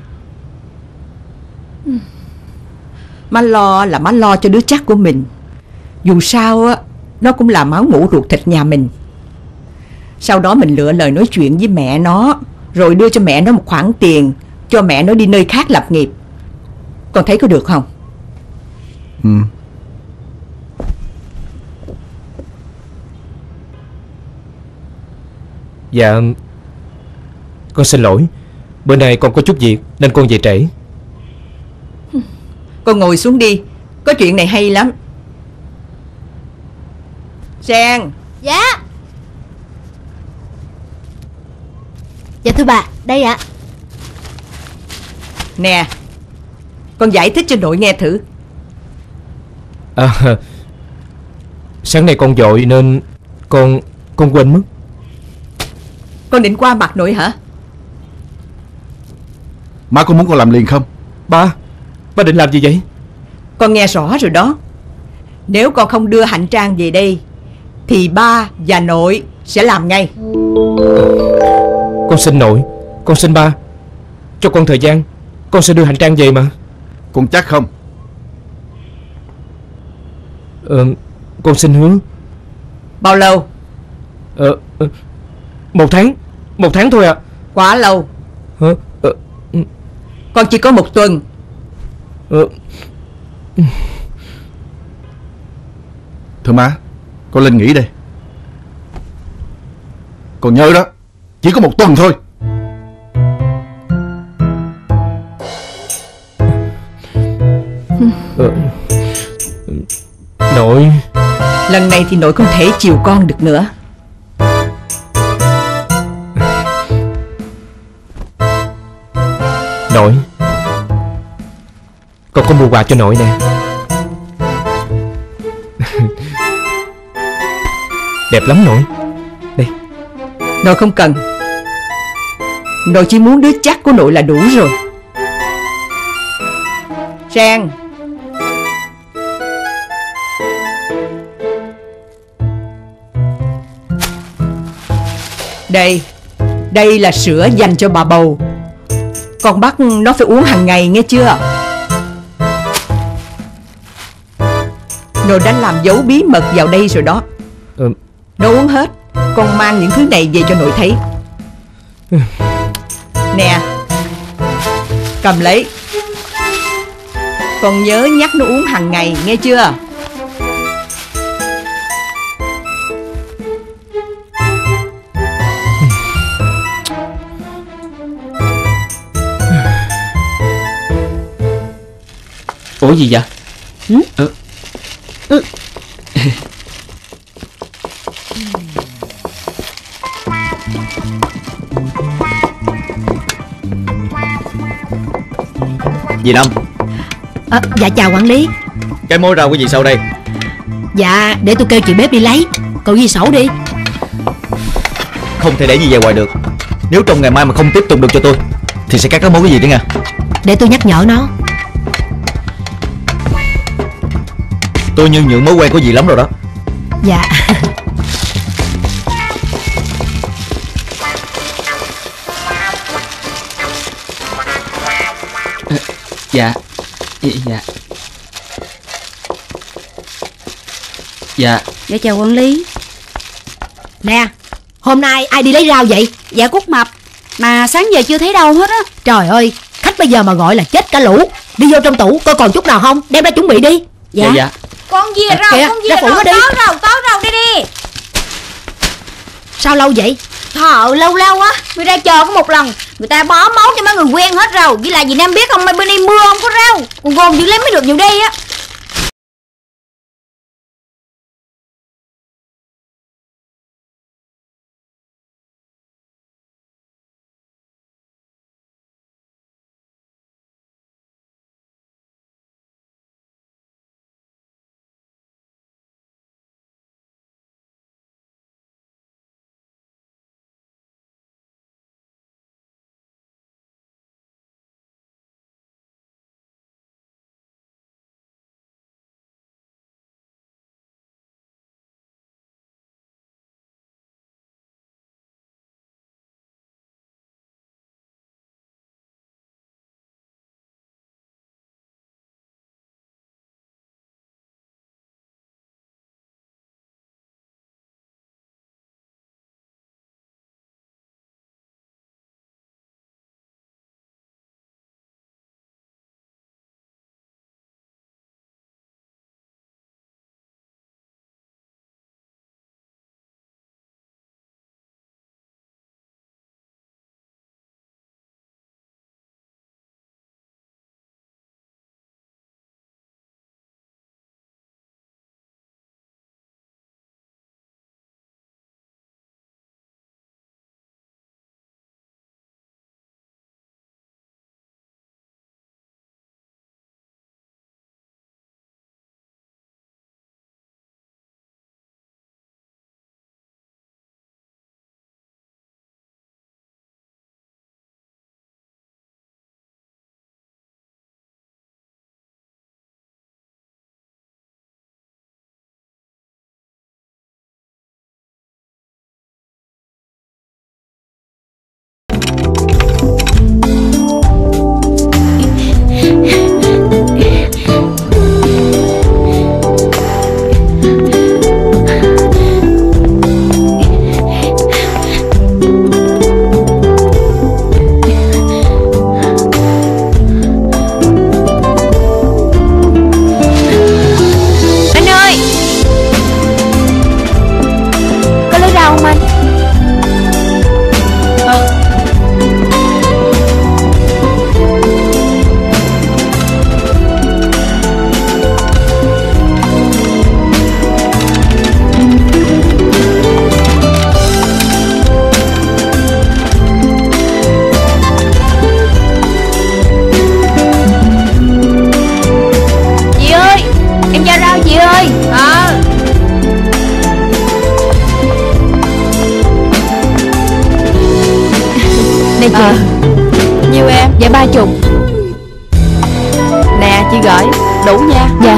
Má lo là má lo cho đứa chắc của mình. Dù sao á, nó cũng là máu mủ ruột thịt nhà mình. Sau đó mình lựa lời nói chuyện với mẹ nó, rồi đưa cho mẹ nó một khoản tiền, cho mẹ nó đi nơi khác lập nghiệp. Con thấy có được không? Dạ, con xin lỗi. Bữa nay con có chút việc nên con về trễ. Con ngồi xuống đi, có chuyện này hay lắm. Sang. Dạ. Dạ thưa bà, đây ạ. Nè, con giải thích cho nội nghe thử. Sáng nay con vội nên con quên mất. Con định qua mặt nội hả? Má có muốn con làm liền không? Ba định làm gì vậy? Con nghe rõ rồi đó. Nếu con không đưa Hạnh Trang về đây thì ba và nội sẽ làm ngay. Con xin nội, con xin ba, cho con thời gian, con sẽ đưa Hạnh Trang về mà. Con chắc không? Con xin hứa. Bao lâu? 1 tháng. 1 tháng thôi ạ. Quá lâu. Con chỉ có 1 tuần. Thưa má, con lên nghỉ đây. Con nhớ đó, chỉ có 1 tuần thôi. Nội, lần này thì nội không thể chiều con được nữa. Nội, con có mua quà cho nội nè. Đẹp lắm nội. Đây. Nội không cần. Nội chỉ muốn đứa chắc của nội là đủ rồi. Sang. Đây là sữa dành cho bà bầu. Con bắt nó phải uống hàng ngày nghe chưa? Nội đã làm dấu bí mật vào đây rồi đó. Nó uống hết. Con mang những thứ này về cho nội thấy. Nè, cầm lấy. Con nhớ nhắc nó uống hàng ngày nghe chưa? Ủa gì vậy? Dì Năm. Dạ chào quản lý. Cái mối rau của dì Sầu đây. Dạ để tôi kêu chị bếp đi lấy. Cậu Di Sẩu đi. Không thể để dì về hoài được. Nếu trong ngày mai mà không tiếp tục được cho tôi thì sẽ cắt cái mối của dì đấy nha. Để tôi nhắc nhở nó. Tôi như nhượng mối quen của dì lắm rồi đó. Dạ. Dạ. Dạ. Dạ. Dạ chào quản lý. Nè, hôm nay ai đi lấy rau vậy? Dạ Cúc Mập. Mà sáng giờ chưa thấy đâu hết á. Trời ơi, khách bây giờ mà gọi là chết cả lũ. Đi vô trong tủ coi còn chút nào không, đem ra chuẩn bị đi. Dạ. Dạ. Con dìa rau, kìa, con dìa ra phụ rau, nó đi. tóm rau đi đi. Sao lâu vậy? Thợ lâu á, người ra chờ có một lần, người ta bó máu cho mấy người quen hết rồi. Với lại dì Nam biết không, bên đây mưa không có rau, còn gồm dữ lấy mới được nhiều đây á. Nè chị. Nhiêu em? Dạ 30. Nè chị gửi đủ nha. Dạ.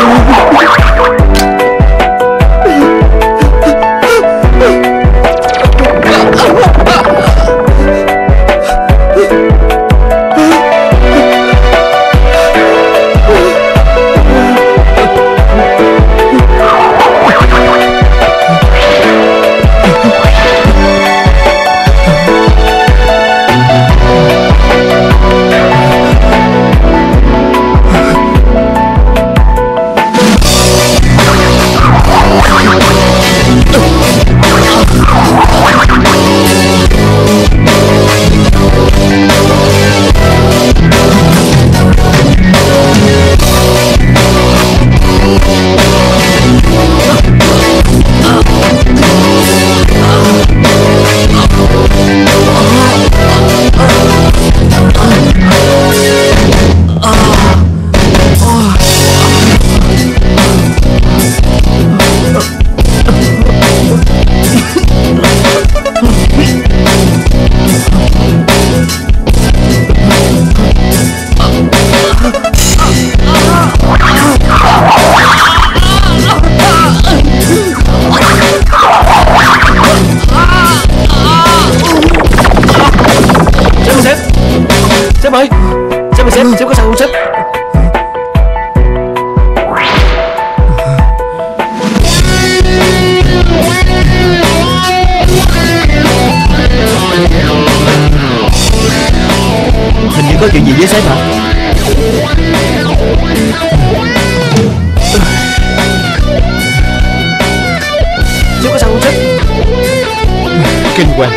kinh hoàng.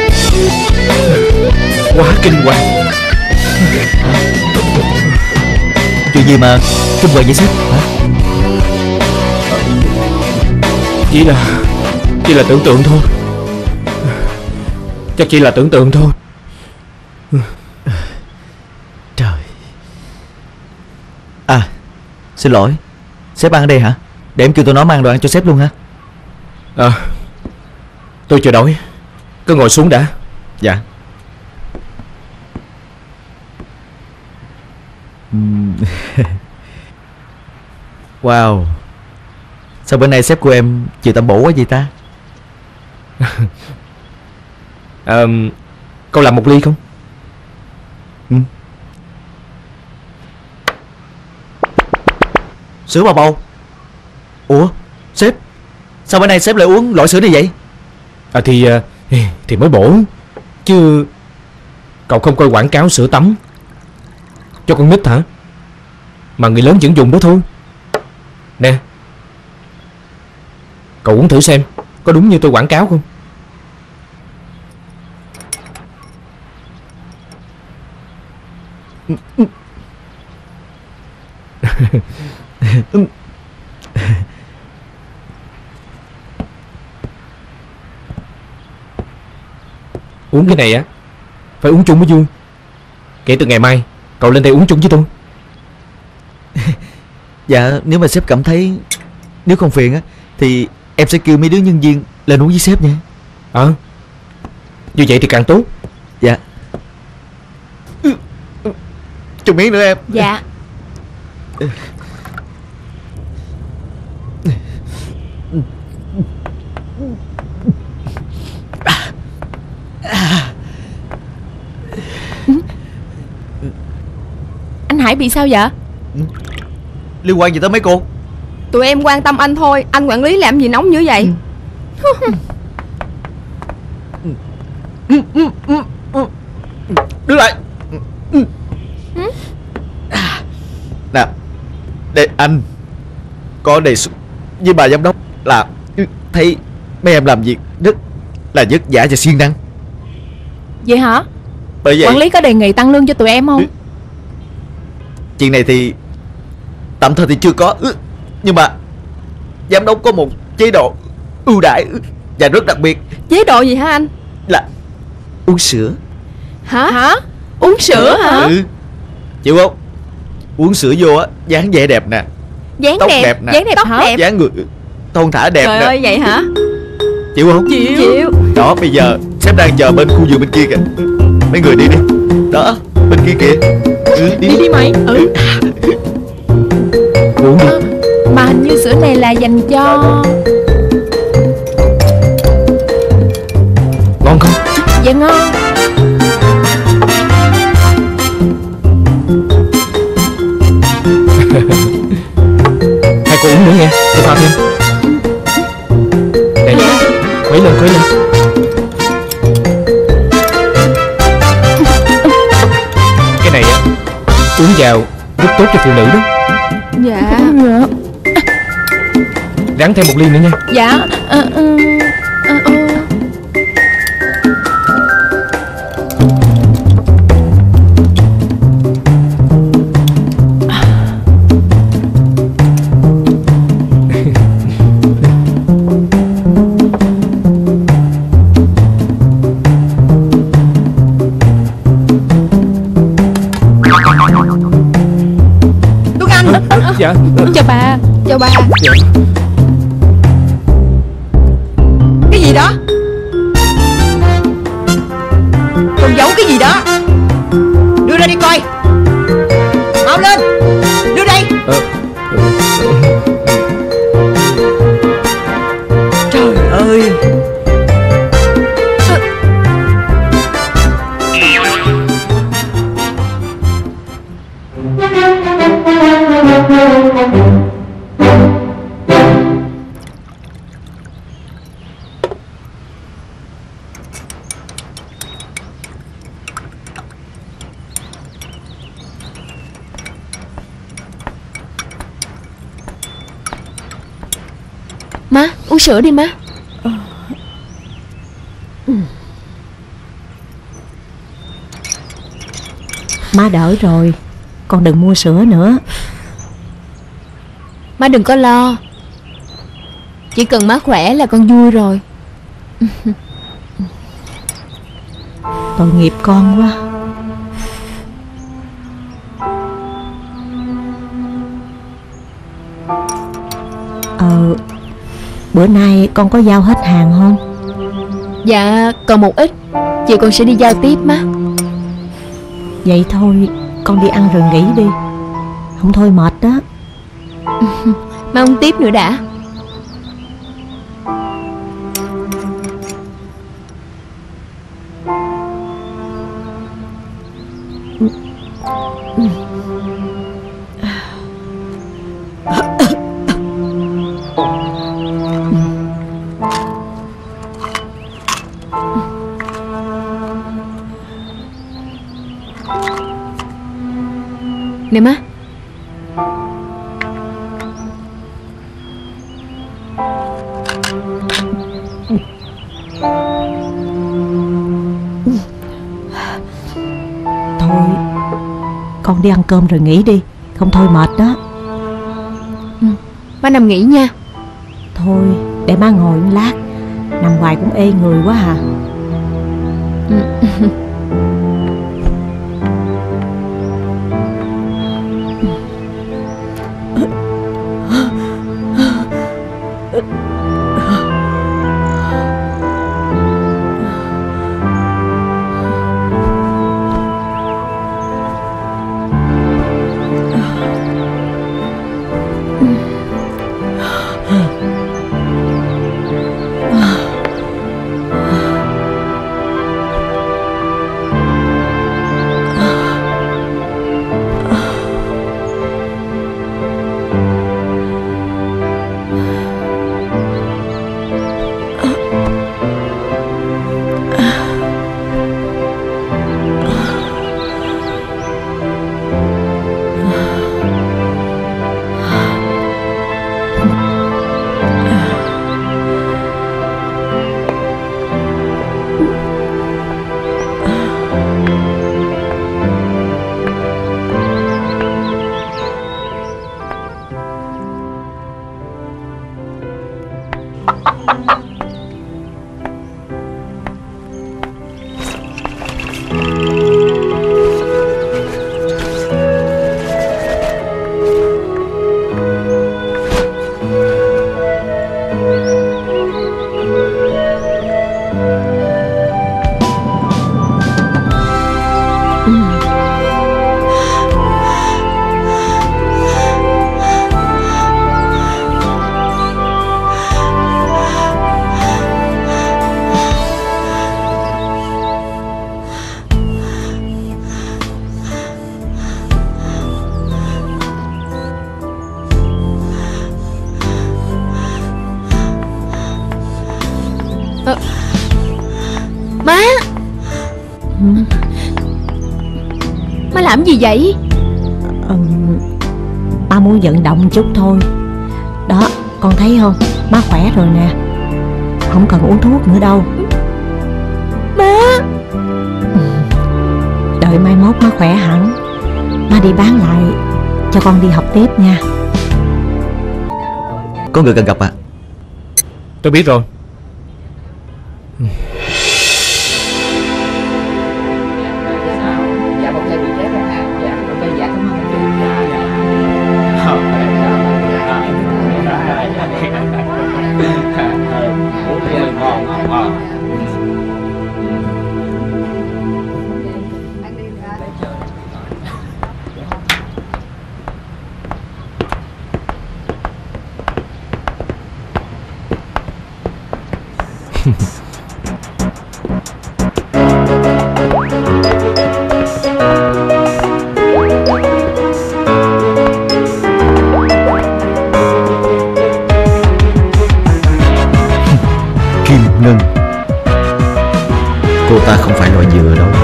Quá kinh hoàng. Chuyện gì mà kinh hoàng vậy sếp hả? Chỉ là tưởng tượng thôi. Chắc chỉ là tưởng tượng thôi. Trời. À, xin lỗi, sếp ăn ở đây hả? Để em kêu tụi nó mang đồ ăn cho sếp luôn ha. Tôi chưa đói. Cứ ngồi xuống đã. Dạ. Wow, sao bữa nay sếp của em chịu tẩm bổ quá vậy ta? Cậu làm một ly không? Sữa bò bầu. Ủa sếp, sao bữa nay sếp lại uống loại sữa này vậy? Thì mới bổ. Chứ cậu không coi quảng cáo sữa tắm cho con nít hả? Mà người lớn vẫn dùng đó thôi. Nè, cậu uống thử xem có đúng như tôi quảng cáo không. Uống cái này á phải uống chung mới vui. Kể từ ngày mai cậu lên đây uống chung với tôi. Dạ, nếu mà sếp cảm thấy nếu không phiền á thì em sẽ kêu mấy đứa nhân viên lên uống với sếp nha. Như vậy thì càng tốt. Dạ. Chung miếng nữa em. Dạ. Anh Hải bị sao vậy? Liên quan gì tới mấy cô? Tụi em quan tâm anh thôi. Anh quản lý làm gì nóng như vậy? Đứng lại. Nè, để anh có đề xuất với bà giám đốc là thấy mấy em làm việc rất là vất vả và siêng năng. Vậy hả? Bởi vậy quản lý có đề nghị tăng lương cho tụi em không? chuyện này thì tạm thời thì chưa có, nhưng mà giám đốc có một chế độ ưu đãi và rất đặc biệt. Chế độ gì hả anh? Là uống sữa. Hả? Uống sữa hả? Chịu không? Uống sữa vô á, dáng vẻ đẹp nè, dáng tóc đẹp, đẹp nè, dáng đẹp hả? dáng người thon thả đẹp Trời nè. ơi, vậy hả? Chịu không? Chịu. Đó, bây giờ sếp đang chờ bên khu vườn bên kia kìa. Mấy người đi đi. Đó, bên kia kìa. Đi mày. Uống đi. Mà hình như sữa này là dành cho... Ngon không? Dạ ngon. Hai cô uống nữa nghe, tôi pha thêm. Đây, khuấy lên. Cái này á, uống vào rất tốt cho phụ nữ đó. Dạ. Ráng thêm một ly nữa nha. Dạ. Tuấn Anh. Dạ. Chào bà. Chào bà. Dạ. Cái gì đó? Còn giấu cái gì đó? Đưa ra đi coi. Mau lên. Đưa đây. Trời ơi. Má, uống sữa đi má. Má đỡ rồi, con đừng mua sữa nữa. Má đừng có lo, chỉ cần má khỏe là con vui rồi. Tội nghiệp con quá. Bữa nay con có giao hết hàng không? Dạ còn một ít, chiều con sẽ đi giao tiếp má. Vậy thôi con đi ăn rồi nghỉ đi, không thôi mệt đó. Má uống tiếp nữa đã. Nè má. Thôi con đi ăn cơm rồi nghỉ đi, không thôi mệt đó. Má nằm nghỉ nha. Thôi để má ngồi một lát, nằm hoài cũng ê người quá à. Má. Má làm gì vậy? Ba muốn vận động chút thôi. Đó con thấy không, má khỏe rồi nè, không cần uống thuốc nữa đâu. Má. Đợi mai mốt má khỏe hẳn, má đi bán lại cho con đi học tiếp nha. Có người cần gặp à? Tôi biết rồi. Kim Ngân, cô ta không phải loại dừa đâu.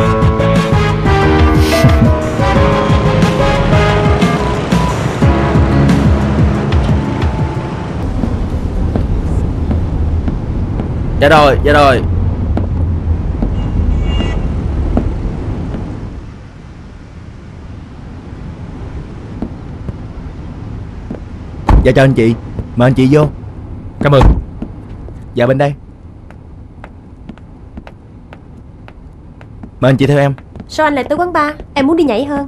Dạ rồi, dạ rồi. Dạ chào anh chị. Mời anh chị vô. Cảm ơn. Dạ bên đây. Mời anh chị theo em. Sao anh lại tới quán bar? Em muốn đi nhảy hơn.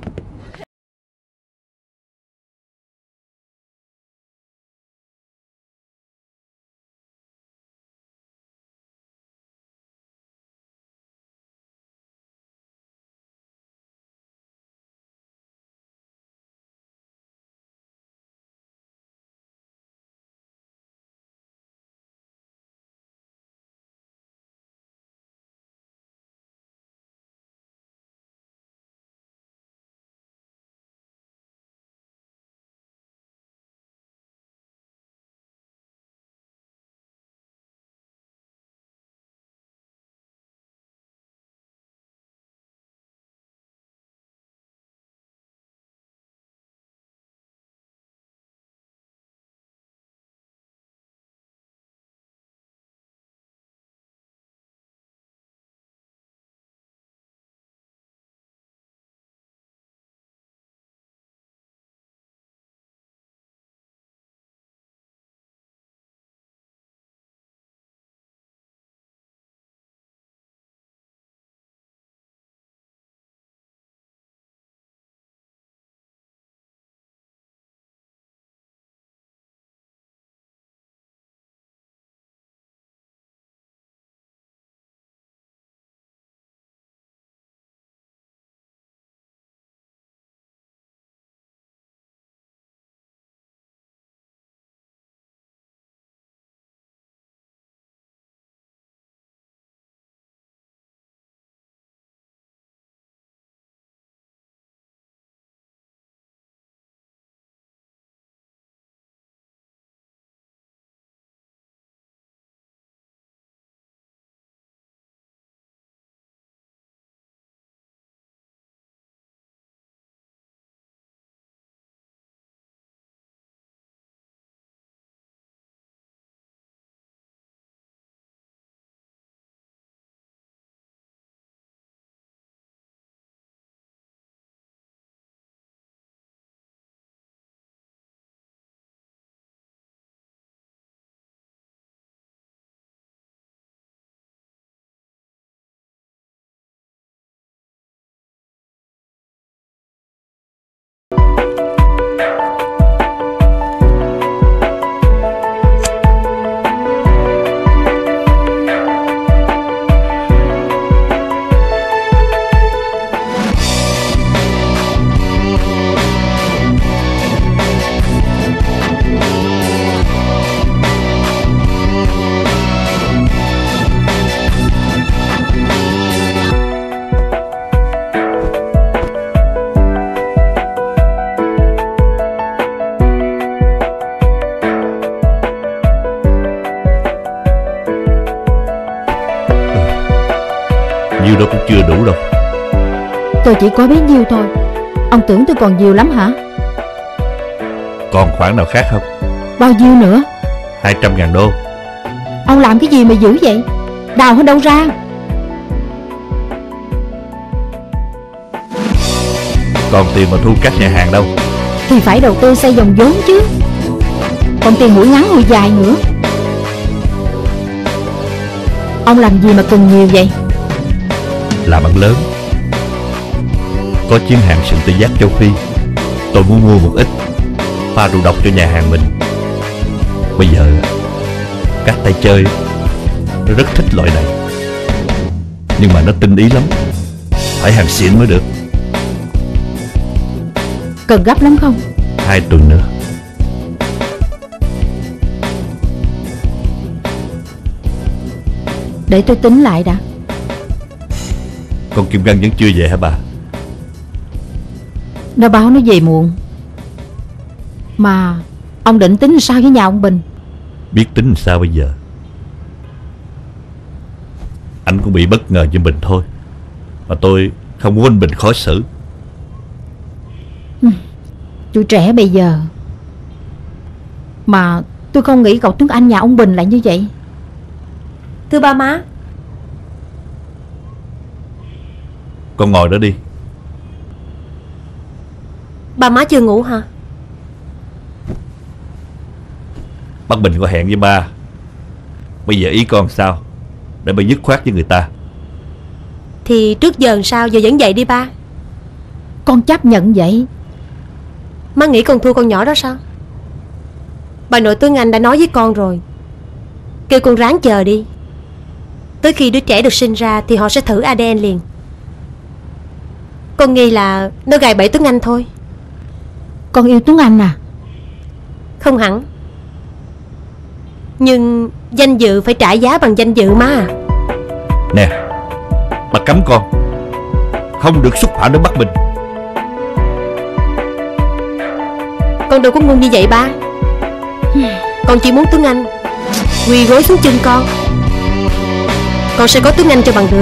Nhiêu đó cũng chưa đủ đâu. Tôi chỉ có bấy nhiêu thôi. Ông tưởng tôi còn nhiều lắm hả? Còn khoản nào khác không? Bao nhiêu nữa? 200.000 đô. Ông làm cái gì mà dữ vậy? Đào ở đâu ra? Còn tiền mà thu các nhà hàng đâu. Thì phải đầu tư xây dòng vốn chứ. Còn tiền hủi ngắn hủi dài nữa. Ông làm gì mà cần nhiều vậy? Làm ăn lớn. Có chuyến hàng sừng tê giác châu Phi. Tôi muốn mua một ít pha rượu độc cho nhà hàng mình. Bây giờ các tay chơi nó rất thích loại này, nhưng mà nó tinh ý lắm. Phải hàng xịn mới được. Cần gấp lắm không? 2 tuần nữa. Để tôi tính lại đã. Con Kim Ngân vẫn chưa về hả bà? Nó báo nó về muộn. Mà ông định tính sao với nhà ông Bình? Biết tính sao bây giờ. Anh cũng bị bất ngờ như Bình thôi. Mà tôi không muốn anh Bình khó xử. Chú trẻ bây giờ. Mà tôi không nghĩ cậu Tuấn Anh nhà ông Bình lại như vậy. Thưa ba má. Con ngồi đó đi. Ba má chưa ngủ hả? Bác Bình có hẹn với ba. Bây giờ ý con sao để ba dứt khoát với người ta? Thì trước giờ sao, giờ vẫn vậy đi ba. Con chấp nhận vậy. Má nghĩ con thua con nhỏ đó sao? Bà nội Tuấn Anh đã nói với con rồi, kêu con ráng chờ đi. Tới khi đứa trẻ được sinh ra thì họ sẽ thử ADN liền. Con nghi là nó gài bẫy Tuấn Anh thôi. Con yêu Tuấn Anh à? Không hẳn, nhưng danh dự phải trả giá bằng danh dự má. Nè, bà cấm con không được xúc phạm đến bác Bình. Con đâu có ngu như vậy ba. Con chỉ muốn Tuấn Anh quỳ gối xuống chân con. Con sẽ có Tuấn Anh cho bằng được.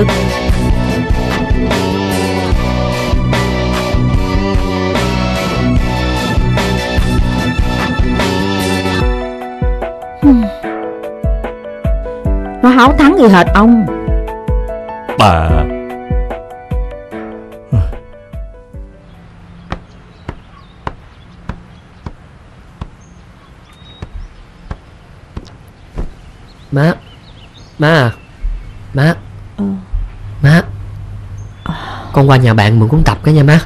Nó háo thắng người hệt ông. Bà Má à, má. Má, con qua nhà bạn mượn cuốn tập cái nha má.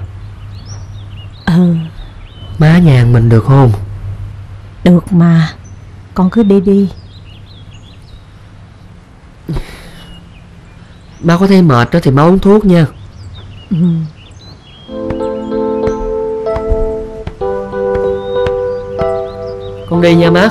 Má nhàn mình được không? Được mà, con cứ đi đi. Má có thấy mệt đó thì má uống thuốc nha. Con đi nha má.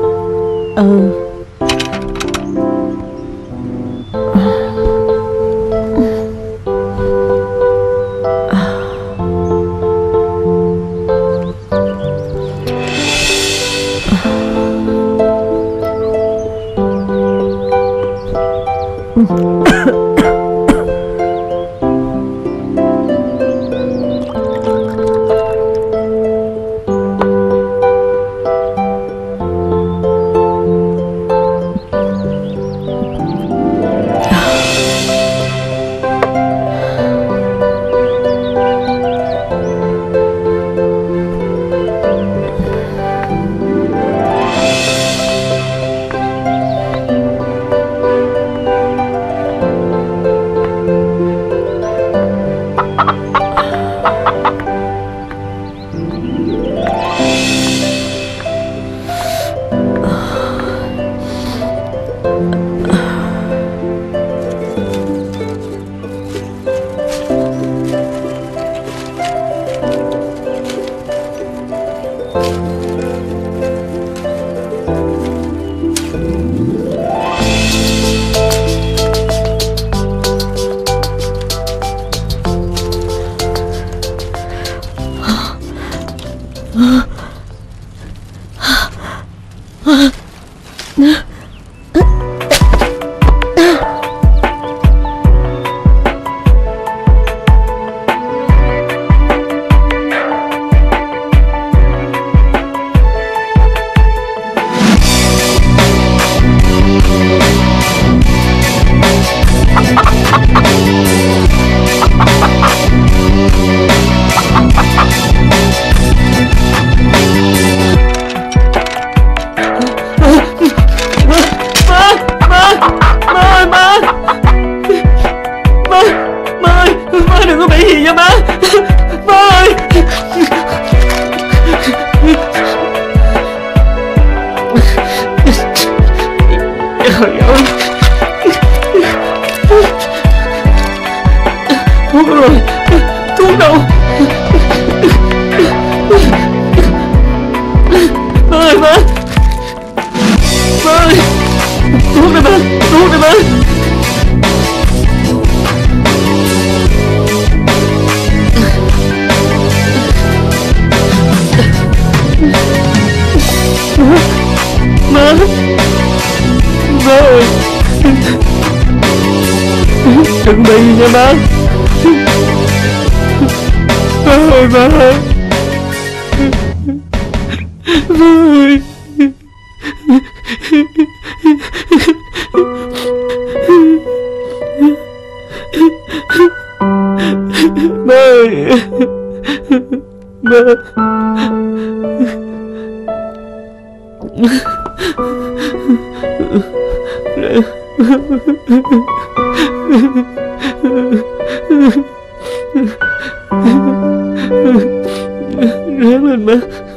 Đừng bị nha má. Ôi má ơi. Má ơi. Ráng lên má.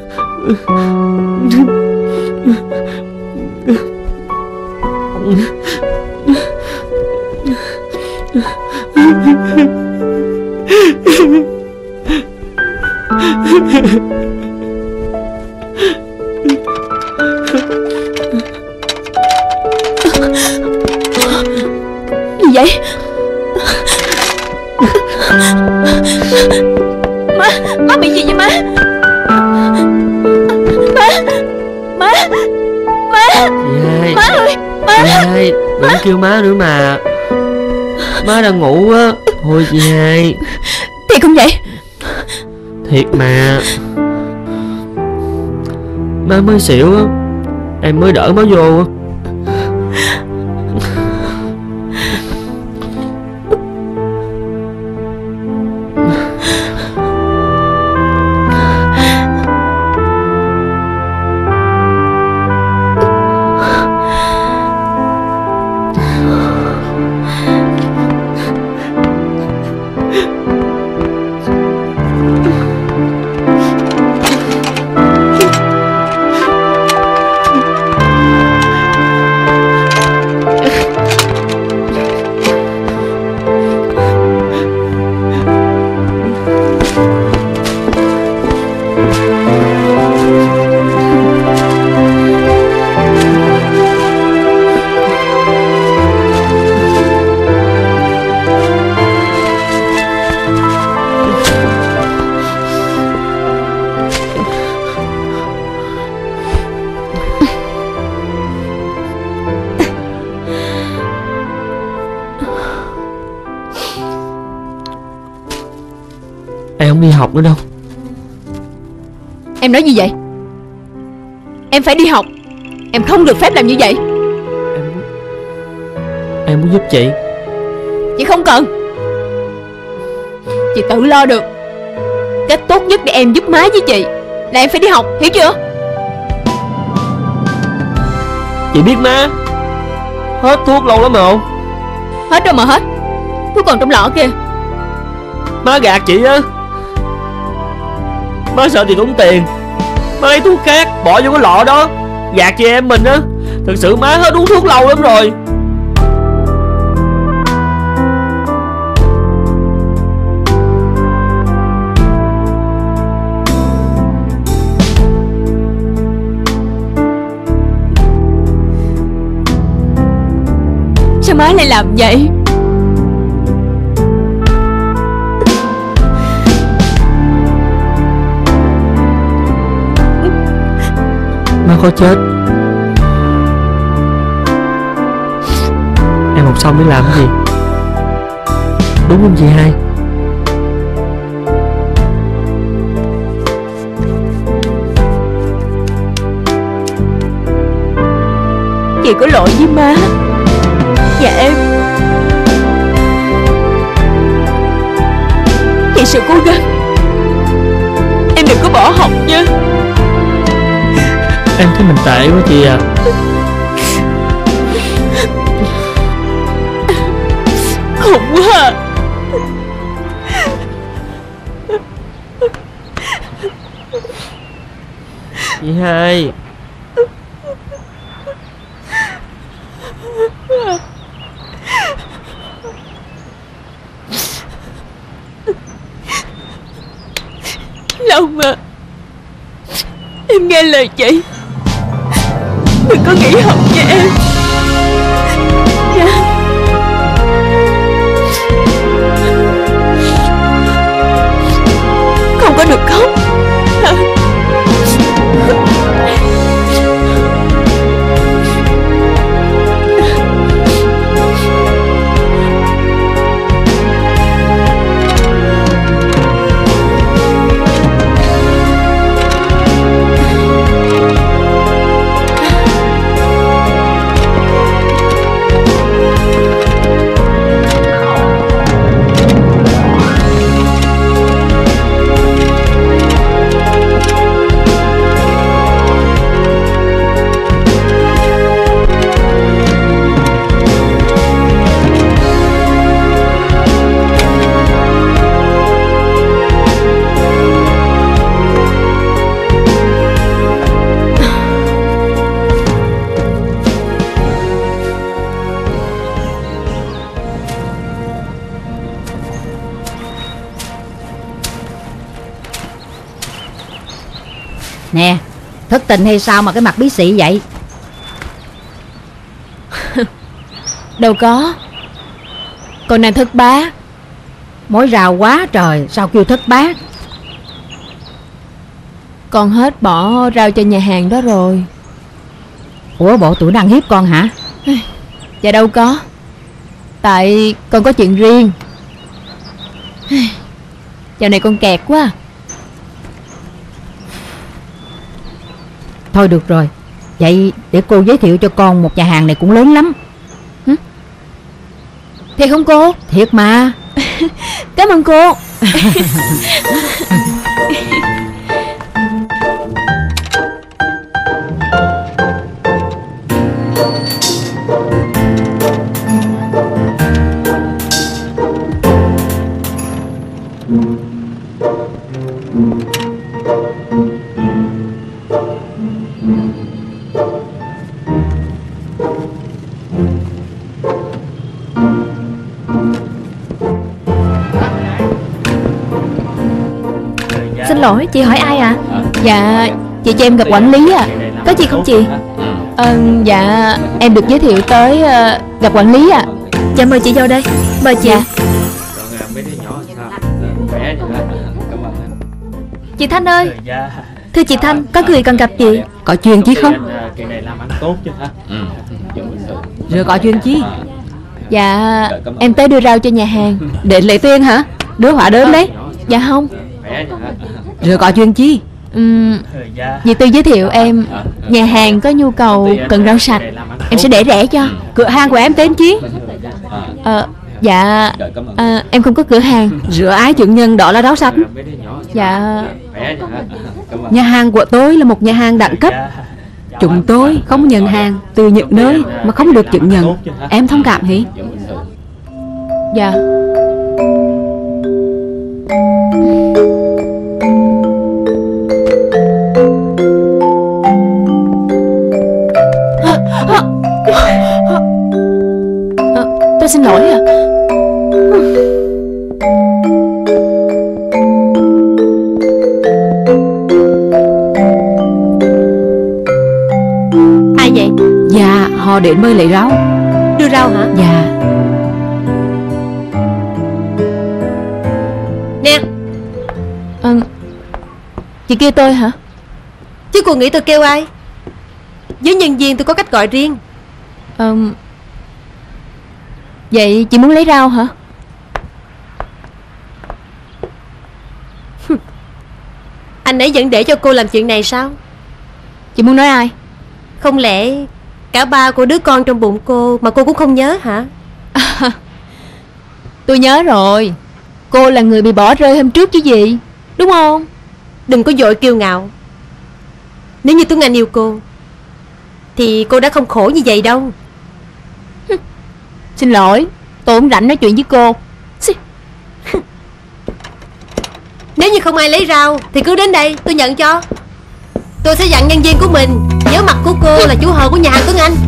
Gì vậy? Má bị gì vậy má? Má Má ơi, má. Chị hai, đừng kêu má nữa mà. Má đang ngủ á. Thôi chị hai. Thiệt không vậy? Thiệt mà. Má mới xỉu á, em mới đỡ má vô á. Em không đi học nữa đâu. Em nói gì vậy? Em phải đi học. Em không được phép làm như vậy. Em muốn giúp chị. Chị không cần. Chị tự lo được. Cách tốt nhất để em giúp má với chị là em phải đi học, hiểu chưa? Chị biết má hết thuốc lâu lắm rồi không? Hết rồi mà hết. Thuốc còn trong lọ kia. Má gạt chị á. Má sợ chị tốn tiền, má lấy thuốc khác bỏ vô cái lọ đó, gạt chị em mình á. Thật sự má hết uống thuốc lâu lắm rồi. Sao má lại làm vậy? Má có chết em học xong mới làm cái gì, đúng không chị hai? Chị có lỗi với má và em. Chị sẽ cố gắng. Em đừng có bỏ học nha. Em thấy mình tệ quá chị à. Khủng quá. Chị hai. Long à, em nghe lời chị, đừng có nghỉ học nha em. Dạ. Không có được khóc. tình hay sao mà cái mặt bí xị vậy? Đâu có. Con nàng thất bá. Mối rào quá trời, sao kêu thất bát? Con hết bỏ rau cho nhà hàng đó rồi. Ủa bộ tụi nó ăn hiếp con hả? Dạ đâu có. Tại con có chuyện riêng. Dạo này con kẹt quá. Thôi được rồi. Vậy để cô giới thiệu cho con một nhà hàng này cũng lớn lắm. Thiệt không cô? Thiệt mà. Cảm ơn cô. Xin lỗi, chị hỏi ai ạ? Dạ, chị cho em gặp quản lý ạ. Có gì không chị? Dạ, em được giới thiệu tới gặp quản lý ạ. Dạ mời chị vô đây. Mời chị. Chị Thanh ơi. Thưa chị Thanh, có người cần gặp chị. Có chuyện chi không? Rồi có chuyện chi? Dạ, em tới đưa rau cho nhà hàng. Đến lấy tiền hả? Đưa hóa đơn đấy. Dạ không. Rồi có chuyện chi? Dì Tư giới thiệu em nhà hàng có nhu cầu cần rau sạch, em sẽ để rẻ cho. Cửa hàng của em tên chi? Dạ em không có cửa hàng. Rửa ai chứng nhận đó là rau sạch? Dạ. Nhà hàng của tôi là một nhà hàng đẳng cấp. Chúng tôi không nhận hàng từ những nơi mà không được chứng nhận. Em thông cảm hỉ? Dạ. Tôi xin lỗi ạ. Ai vậy? Dạ, họ đến mời lấy rau. Đưa rau hả? Dạ. Nè. Chị kêu tôi hả? Chứ cô nghĩ tôi kêu ai? Với nhân viên tôi có cách gọi riêng. Vậy chị muốn lấy rau hả? Anh ấy vẫn để cho cô làm chuyện này sao? Chị muốn nói ai? Không lẽ cả ba của đứa con trong bụng cô mà cô cũng không nhớ hả? Tôi nhớ rồi. Cô là người bị bỏ rơi hôm trước chứ gì, đúng không? Đừng có vội kiêu ngạo. Nếu như Tuấn Anh yêu cô thì cô đã không khổ như vậy đâu. Xin lỗi, tôi không rảnh nói chuyện với cô. Nếu như không ai lấy rau thì cứ đến đây, tôi nhận cho. Tôi sẽ dặn nhân viên của mình nhớ mặt của cô là chủ hờ của nhà hàng Tuấn Anh.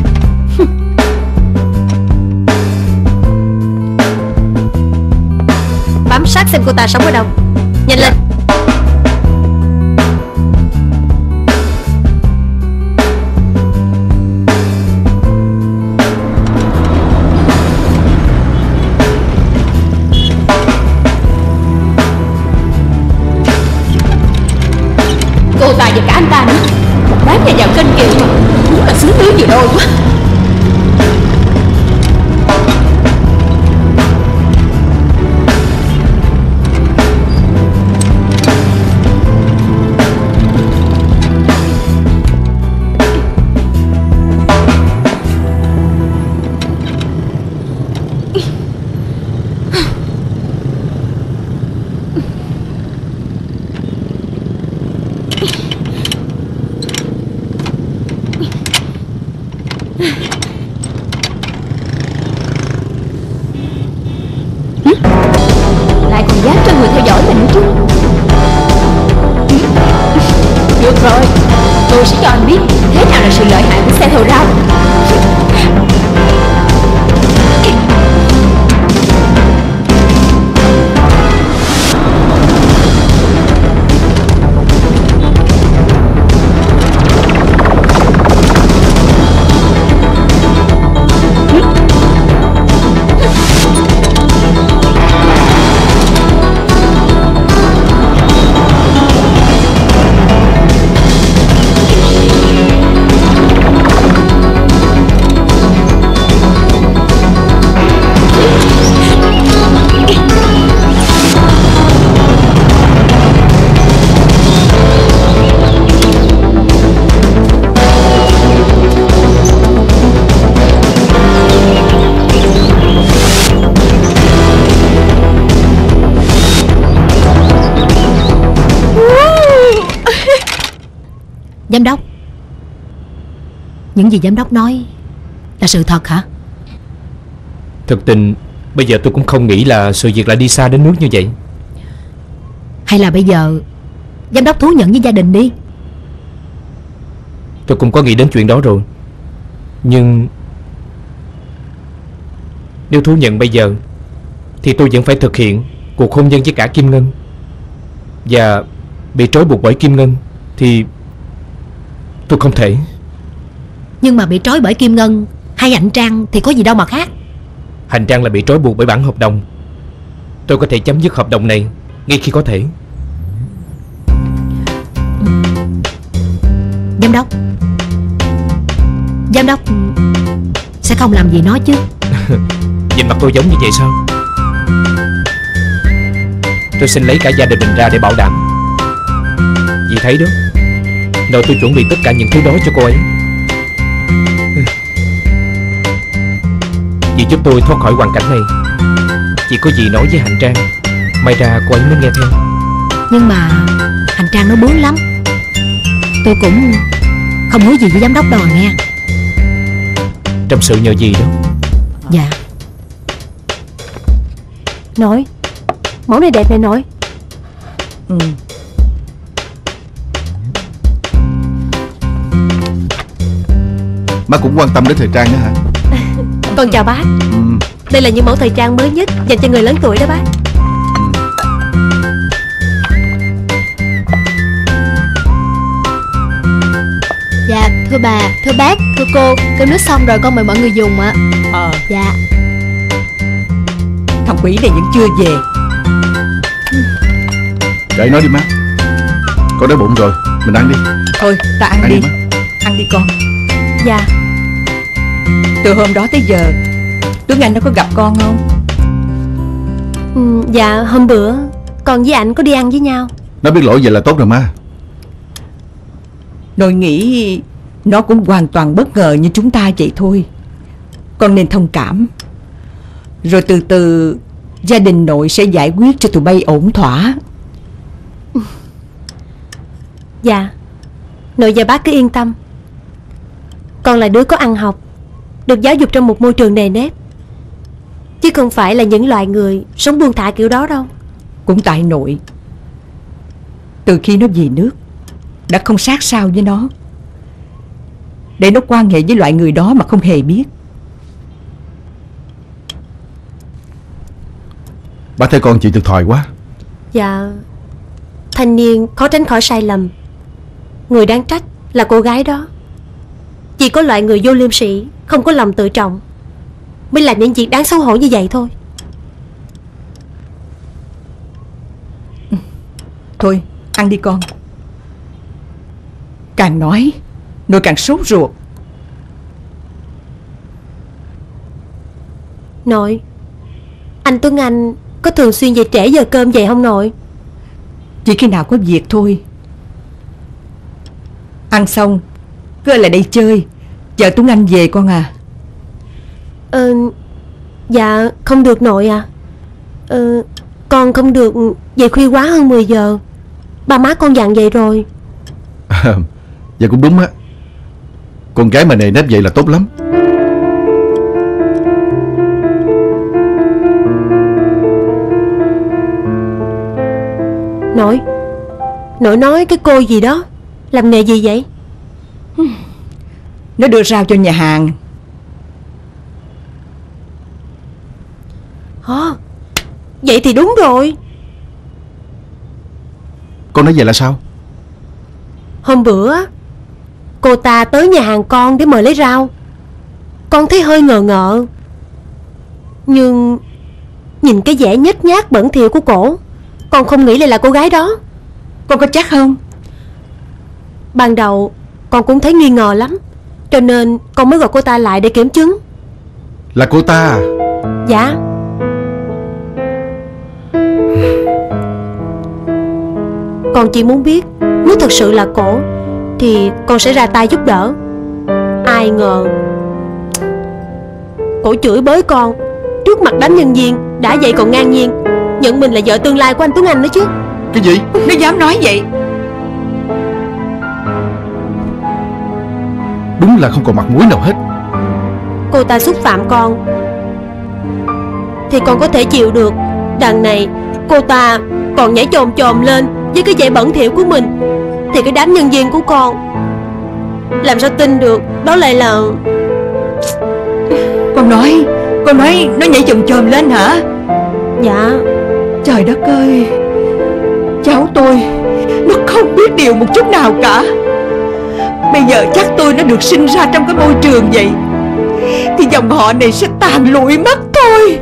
Bám sát xem cô ta sống ở đâu. Nhanh lên. Cô ta và cả anh ta nữa, một đám nhà giàu kênh kiều mà, đúng là xứ tướng gì đôi quá. Lại còn dám cho người theo dõi mình nữa chứ. Được rồi, tôi sẽ cho anh biết thế nào là sự lợi hại của xe thầu rau. Giám đốc, những gì giám đốc nói là sự thật hả? Thực tình bây giờ tôi cũng không nghĩ là sự việc lại đi xa đến nước như vậy. Hay là bây giờ giám đốc thú nhận với gia đình đi? Tôi cũng có nghĩ đến chuyện đó rồi. Nhưng nếu thú nhận bây giờ thì tôi vẫn phải thực hiện cuộc hôn nhân với cả Kim Ngân. Và bị trói buộc bởi Kim Ngân thì tôi không thể. Nhưng mà bị trói bởi Kim Ngân hay Hạnh Trang thì có gì đâu mà khác. Hạnh Trang là bị trói buộc bởi bản hợp đồng. Tôi có thể chấm dứt hợp đồng này ngay khi có thể. Giám đốc sẽ không làm gì nó chứ? Nhìn mặt tôi giống như vậy sao? Tôi xin lấy cả gia đình mình ra để bảo đảm. Dì thấy đó, nội tôi chuẩn bị tất cả những thứ đó cho cô ấy. Dì giúp tôi thoát khỏi hoàn cảnh này. Chỉ có dì nói với Hạnh Trang, may ra cô ấy mới nghe theo. Nhưng mà Hạnh Trang nó bướng lắm. Tôi cũng không nói gì với giám đốc đâu à nghe. Trong sự nhờ dì đó. Dạ. Nội, mẫu này đẹp này nội. Má cũng quan tâm đến thời trang nữa hả? Con chào bác. Đây là những mẫu thời trang mới nhất dành cho người lớn tuổi đó bác. Dạ, thưa bà, thưa bác, thưa cô, cơm nước xong rồi con mời mọi người dùng ạ. Dạ. Thằng quỷ này vẫn chưa về. Kệ nói đi má. Con đói bụng rồi, mình ăn đi. Thôi ta ăn đi. Ăn đi con. Dạ. Từ hôm đó tới giờ Tuấn Anh nó có gặp con không? Dạ hôm bữa con với ảnh có đi ăn với nhau. Nó biết lỗi vậy là tốt rồi má. Nội nghĩ nó cũng hoàn toàn bất ngờ như chúng ta vậy thôi. Con nên thông cảm. Rồi từ từ gia đình nội sẽ giải quyết cho tụi bay ổn thỏa. Dạ. Nội và bác cứ yên tâm. Con là đứa có ăn học, được giáo dục trong một môi trường nề nếp, chứ không phải là những loại người sống buông thả kiểu đó đâu. Cũng tại nội, từ khi nó về nước đã không sát sao với nó, để nó quan hệ với loại người đó mà không hề biết. Bác thấy con chịu thiệt thòi quá. Dạ. Thanh niên khó tránh khỏi sai lầm. Người đáng trách là cô gái đó. Chỉ có loại người vô liêm sỉ, không có lòng tự trọng, mới làm những việc đáng xấu hổ như vậy thôi. Thôi ăn đi con. Càng nói nội càng sốt ruột. Nội, anh Tuấn Anh có thường xuyên về trễ giờ cơm vậy không nội? Chỉ khi nào có việc thôi. Ăn xong cứ ở lại đây chơi, chờ Tuấn Anh về con à. Dạ không được nội à. Con không được về khuya quá hơn 10 giờ. Ba má con dặn vậy rồi. Vậy cũng đúng á. Con gái mà nề nếp vậy là tốt lắm. Nội nói cái cô gì đó làm nghề gì vậy? Nó đưa rau cho nhà hàng. Vậy thì đúng rồi. Con nói vậy là sao? Hôm bữa cô ta tới nhà hàng con để mời lấy rau. Con thấy hơi ngờ ngợ, nhưng nhìn cái vẻ nhếch nhác bẩn thỉu của cổ, con không nghĩ là cô gái đó. Con có chắc không? Ban đầu con cũng thấy nghi ngờ lắm, cho nên con mới gọi cô ta lại để kiểm chứng. Là cô ta à? Dạ. Con chỉ muốn biết nếu thật sự là cổ thì con sẽ ra tay giúp đỡ. Ai ngờ cổ chửi bới con trước mặt đám nhân viên, đã vậy còn ngang nhiên nhận mình là vợ tương lai của anh Tuấn Anh nữa chứ. Cái gì? Nó dám nói vậy? Đúng là không còn mặt mũi nào hết. Cô ta xúc phạm con thì con có thể chịu được. Đằng này cô ta còn nhảy chồm chồm lên với cái vẻ bẩn thỉu của mình, thì cái đám nhân viên của con làm sao tin được đó lại là... Con nói nó nhảy chồm chồm lên hả? Dạ. Trời đất ơi, cháu tôi nó không biết điều một chút nào cả. Bây giờ chắc tôi nó được sinh ra trong cái môi trường vậy thì dòng họ này sẽ tàn lụi mất thôi.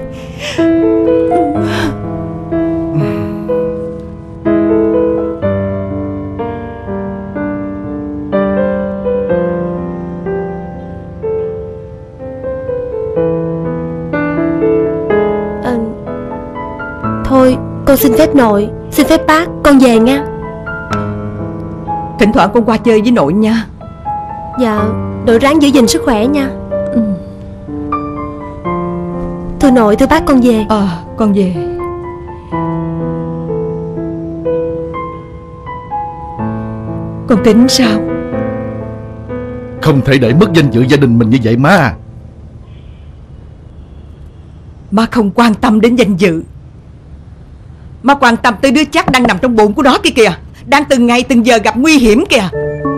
Thôi con xin phép nội, xin phép bác, con về nha. Thỉnh thoảng con qua chơi với nội nha. Dạ, nội ráng giữ gìn sức khỏe nha. Thưa nội, thưa bác, con về. Con về. Con tính sao? Không thể để mất danh dự gia đình mình như vậy má. Má không quan tâm đến danh dự. Má quan tâm tới đứa chắc đang nằm trong bụng của nó kia kìa, đang từng ngày từng giờ gặp nguy hiểm kìa.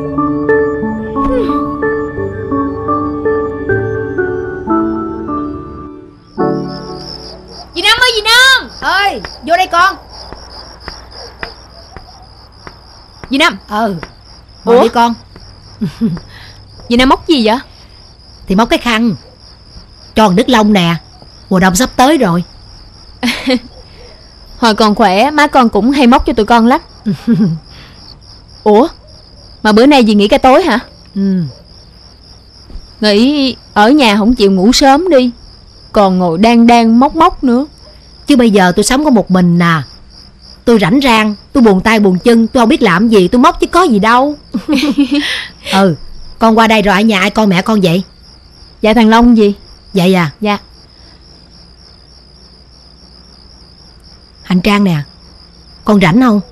Dì Năm ơi, dì Năm ơi, vô đây con. Dì Năm. Ủa đi con. Dì Năm móc gì vậy? Thì móc cái khăn cho con Đức Long nè, mùa đông sắp tới rồi. Hồi còn khỏe má con cũng hay móc cho tụi con lắm. Ủa mà bữa nay dì nghỉ ca tối hả? Nghỉ ở nhà không chịu ngủ sớm đi, còn ngồi đang móc nữa. Chứ bây giờ tôi sống có một mình nè, tôi rảnh rang, tôi buồn tay buồn chân, tôi không biết làm gì, tôi móc chứ có gì đâu. Con qua đây rồi ở nhà ai coi mẹ con vậy? Dạ thằng Long gì? Vậy à? Dạ. Hành Trang nè, con rảnh không?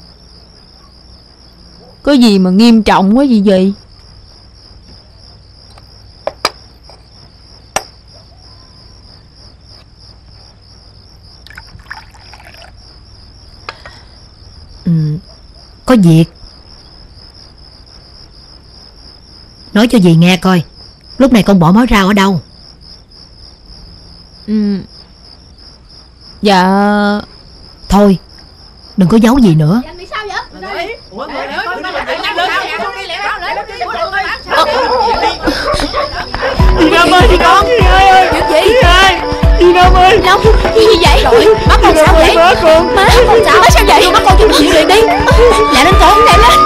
Có gì mà nghiêm trọng quá gì vậy? Có việc. Nói cho dì nghe coi, lúc này con bỏ mớ rau ở đâu? Dạ. Thôi đừng có giấu gì nữa. Dì Năm ơi, dì con. Dì ơi. Chuyện gì? Dì Năm ơi. Long, gì vậy? Má con sao vậy? Má con sao? Má sao vậy? Má con cho bệnh viện liền đi. Lẹ lên con, lẹ lên.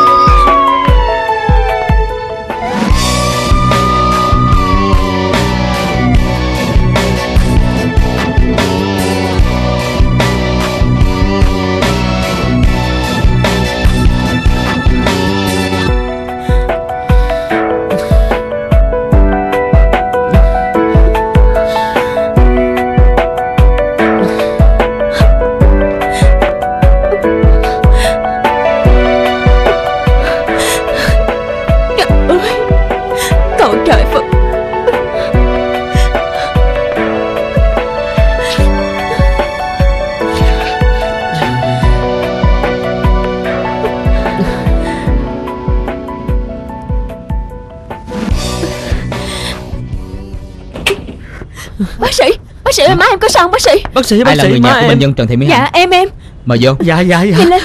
Bác sĩ ơi, má em có sao không bác sĩ? Bác sĩ, ai là người nhà của bệnh nhân Trần Thị Mỹ Hạnh? Dạ em. Mời vô. Dạ. Nhanh lên.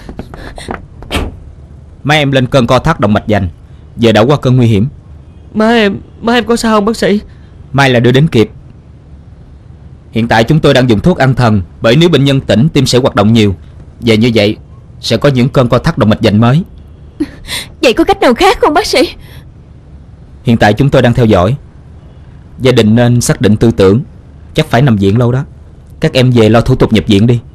Má em lên cơn co thắt động mạch vành, giờ đã qua cơn nguy hiểm. Má em có sao không bác sĩ? May là đưa đến kịp. Hiện tại chúng tôi đang dùng thuốc an thần, bởi nếu bệnh nhân tỉnh tim sẽ hoạt động nhiều, và như vậy sẽ có những cơn co thắt động mạch vành mới. Vậy có cách nào khác không bác sĩ? Hiện tại chúng tôi đang theo dõi. Gia đình nên xác định tư tưởng, chắc phải nằm viện lâu đó. Các em về lo thủ tục nhập viện đi.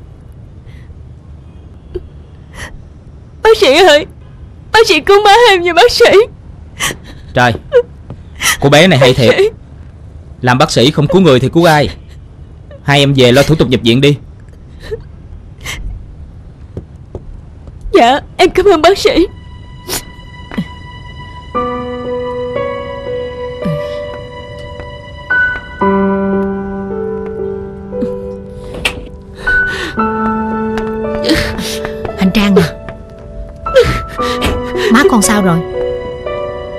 Bác sĩ ơi, bác sĩ cứu má em nha bác sĩ. Trời, cô bé này hay thiệt. Làm bác sĩ không cứu người thì cứu ai? Hai em về lo thủ tục nhập viện đi. Dạ em cảm ơn bác sĩ.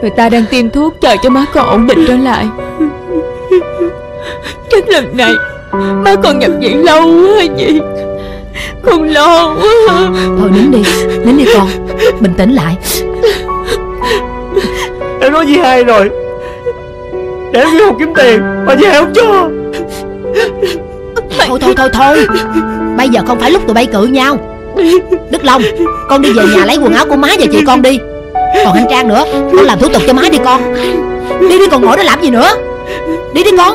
Người ta đang tiêm thuốc chờ cho má con ổn định trở lại. Chắc lần này má con nhập viện lâu quá gì. Con lo quá. Thôi nín đi con. Bình tĩnh lại. Em nói với hai rồi, để em đi học kiếm tiền mà với hai không cho. Thôi bây giờ không phải lúc tụi bay cự nhau. Đức Long, con đi về nhà lấy quần áo của má và chị con đi. Còn anh Trang nữa, con làm thủ tục cho má đi con. Đi còn ngồi đó làm gì nữa. Đi con.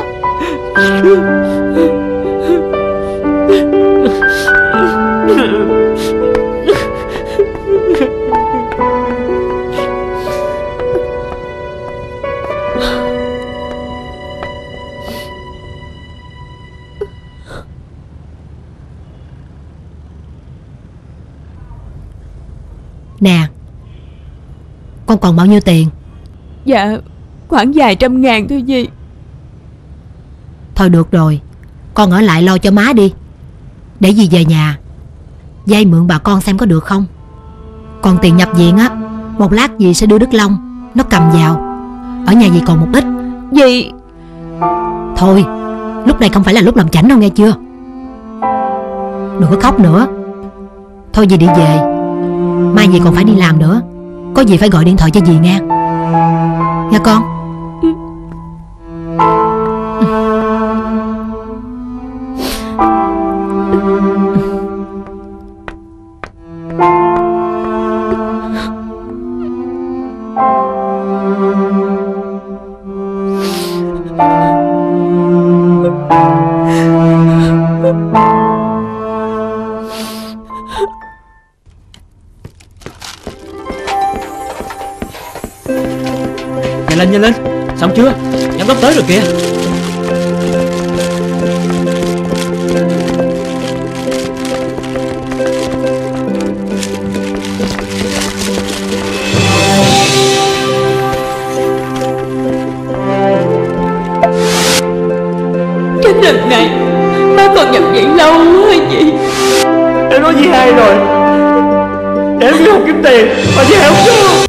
Nè, con còn bao nhiêu tiền? Dạ khoảng vài trăm ngàn thôi dì. Thôi được rồi, con ở lại lo cho má đi, để dì về nhà vay mượn bà con xem có được không. Còn tiền nhập viện á, một lát dì sẽ đưa Đức Long nó cầm vào. Ở nhà dì còn một ít. Dì... Thôi, lúc này không phải là lúc làm chảnh đâu nghe chưa. Đừng có khóc nữa. Thôi dì đi về, mai dì còn phải đi làm nữa. Có gì phải gọi điện thoại cho dì nghe. Nghe con. Nhanh lên, xong chưa? Giám đốc tới rồi kìa. Chắc lần này má con nhập viện lâu quá gì. Em nói với hai rồi, để em đi học kiếm tiền mà với hai không cho.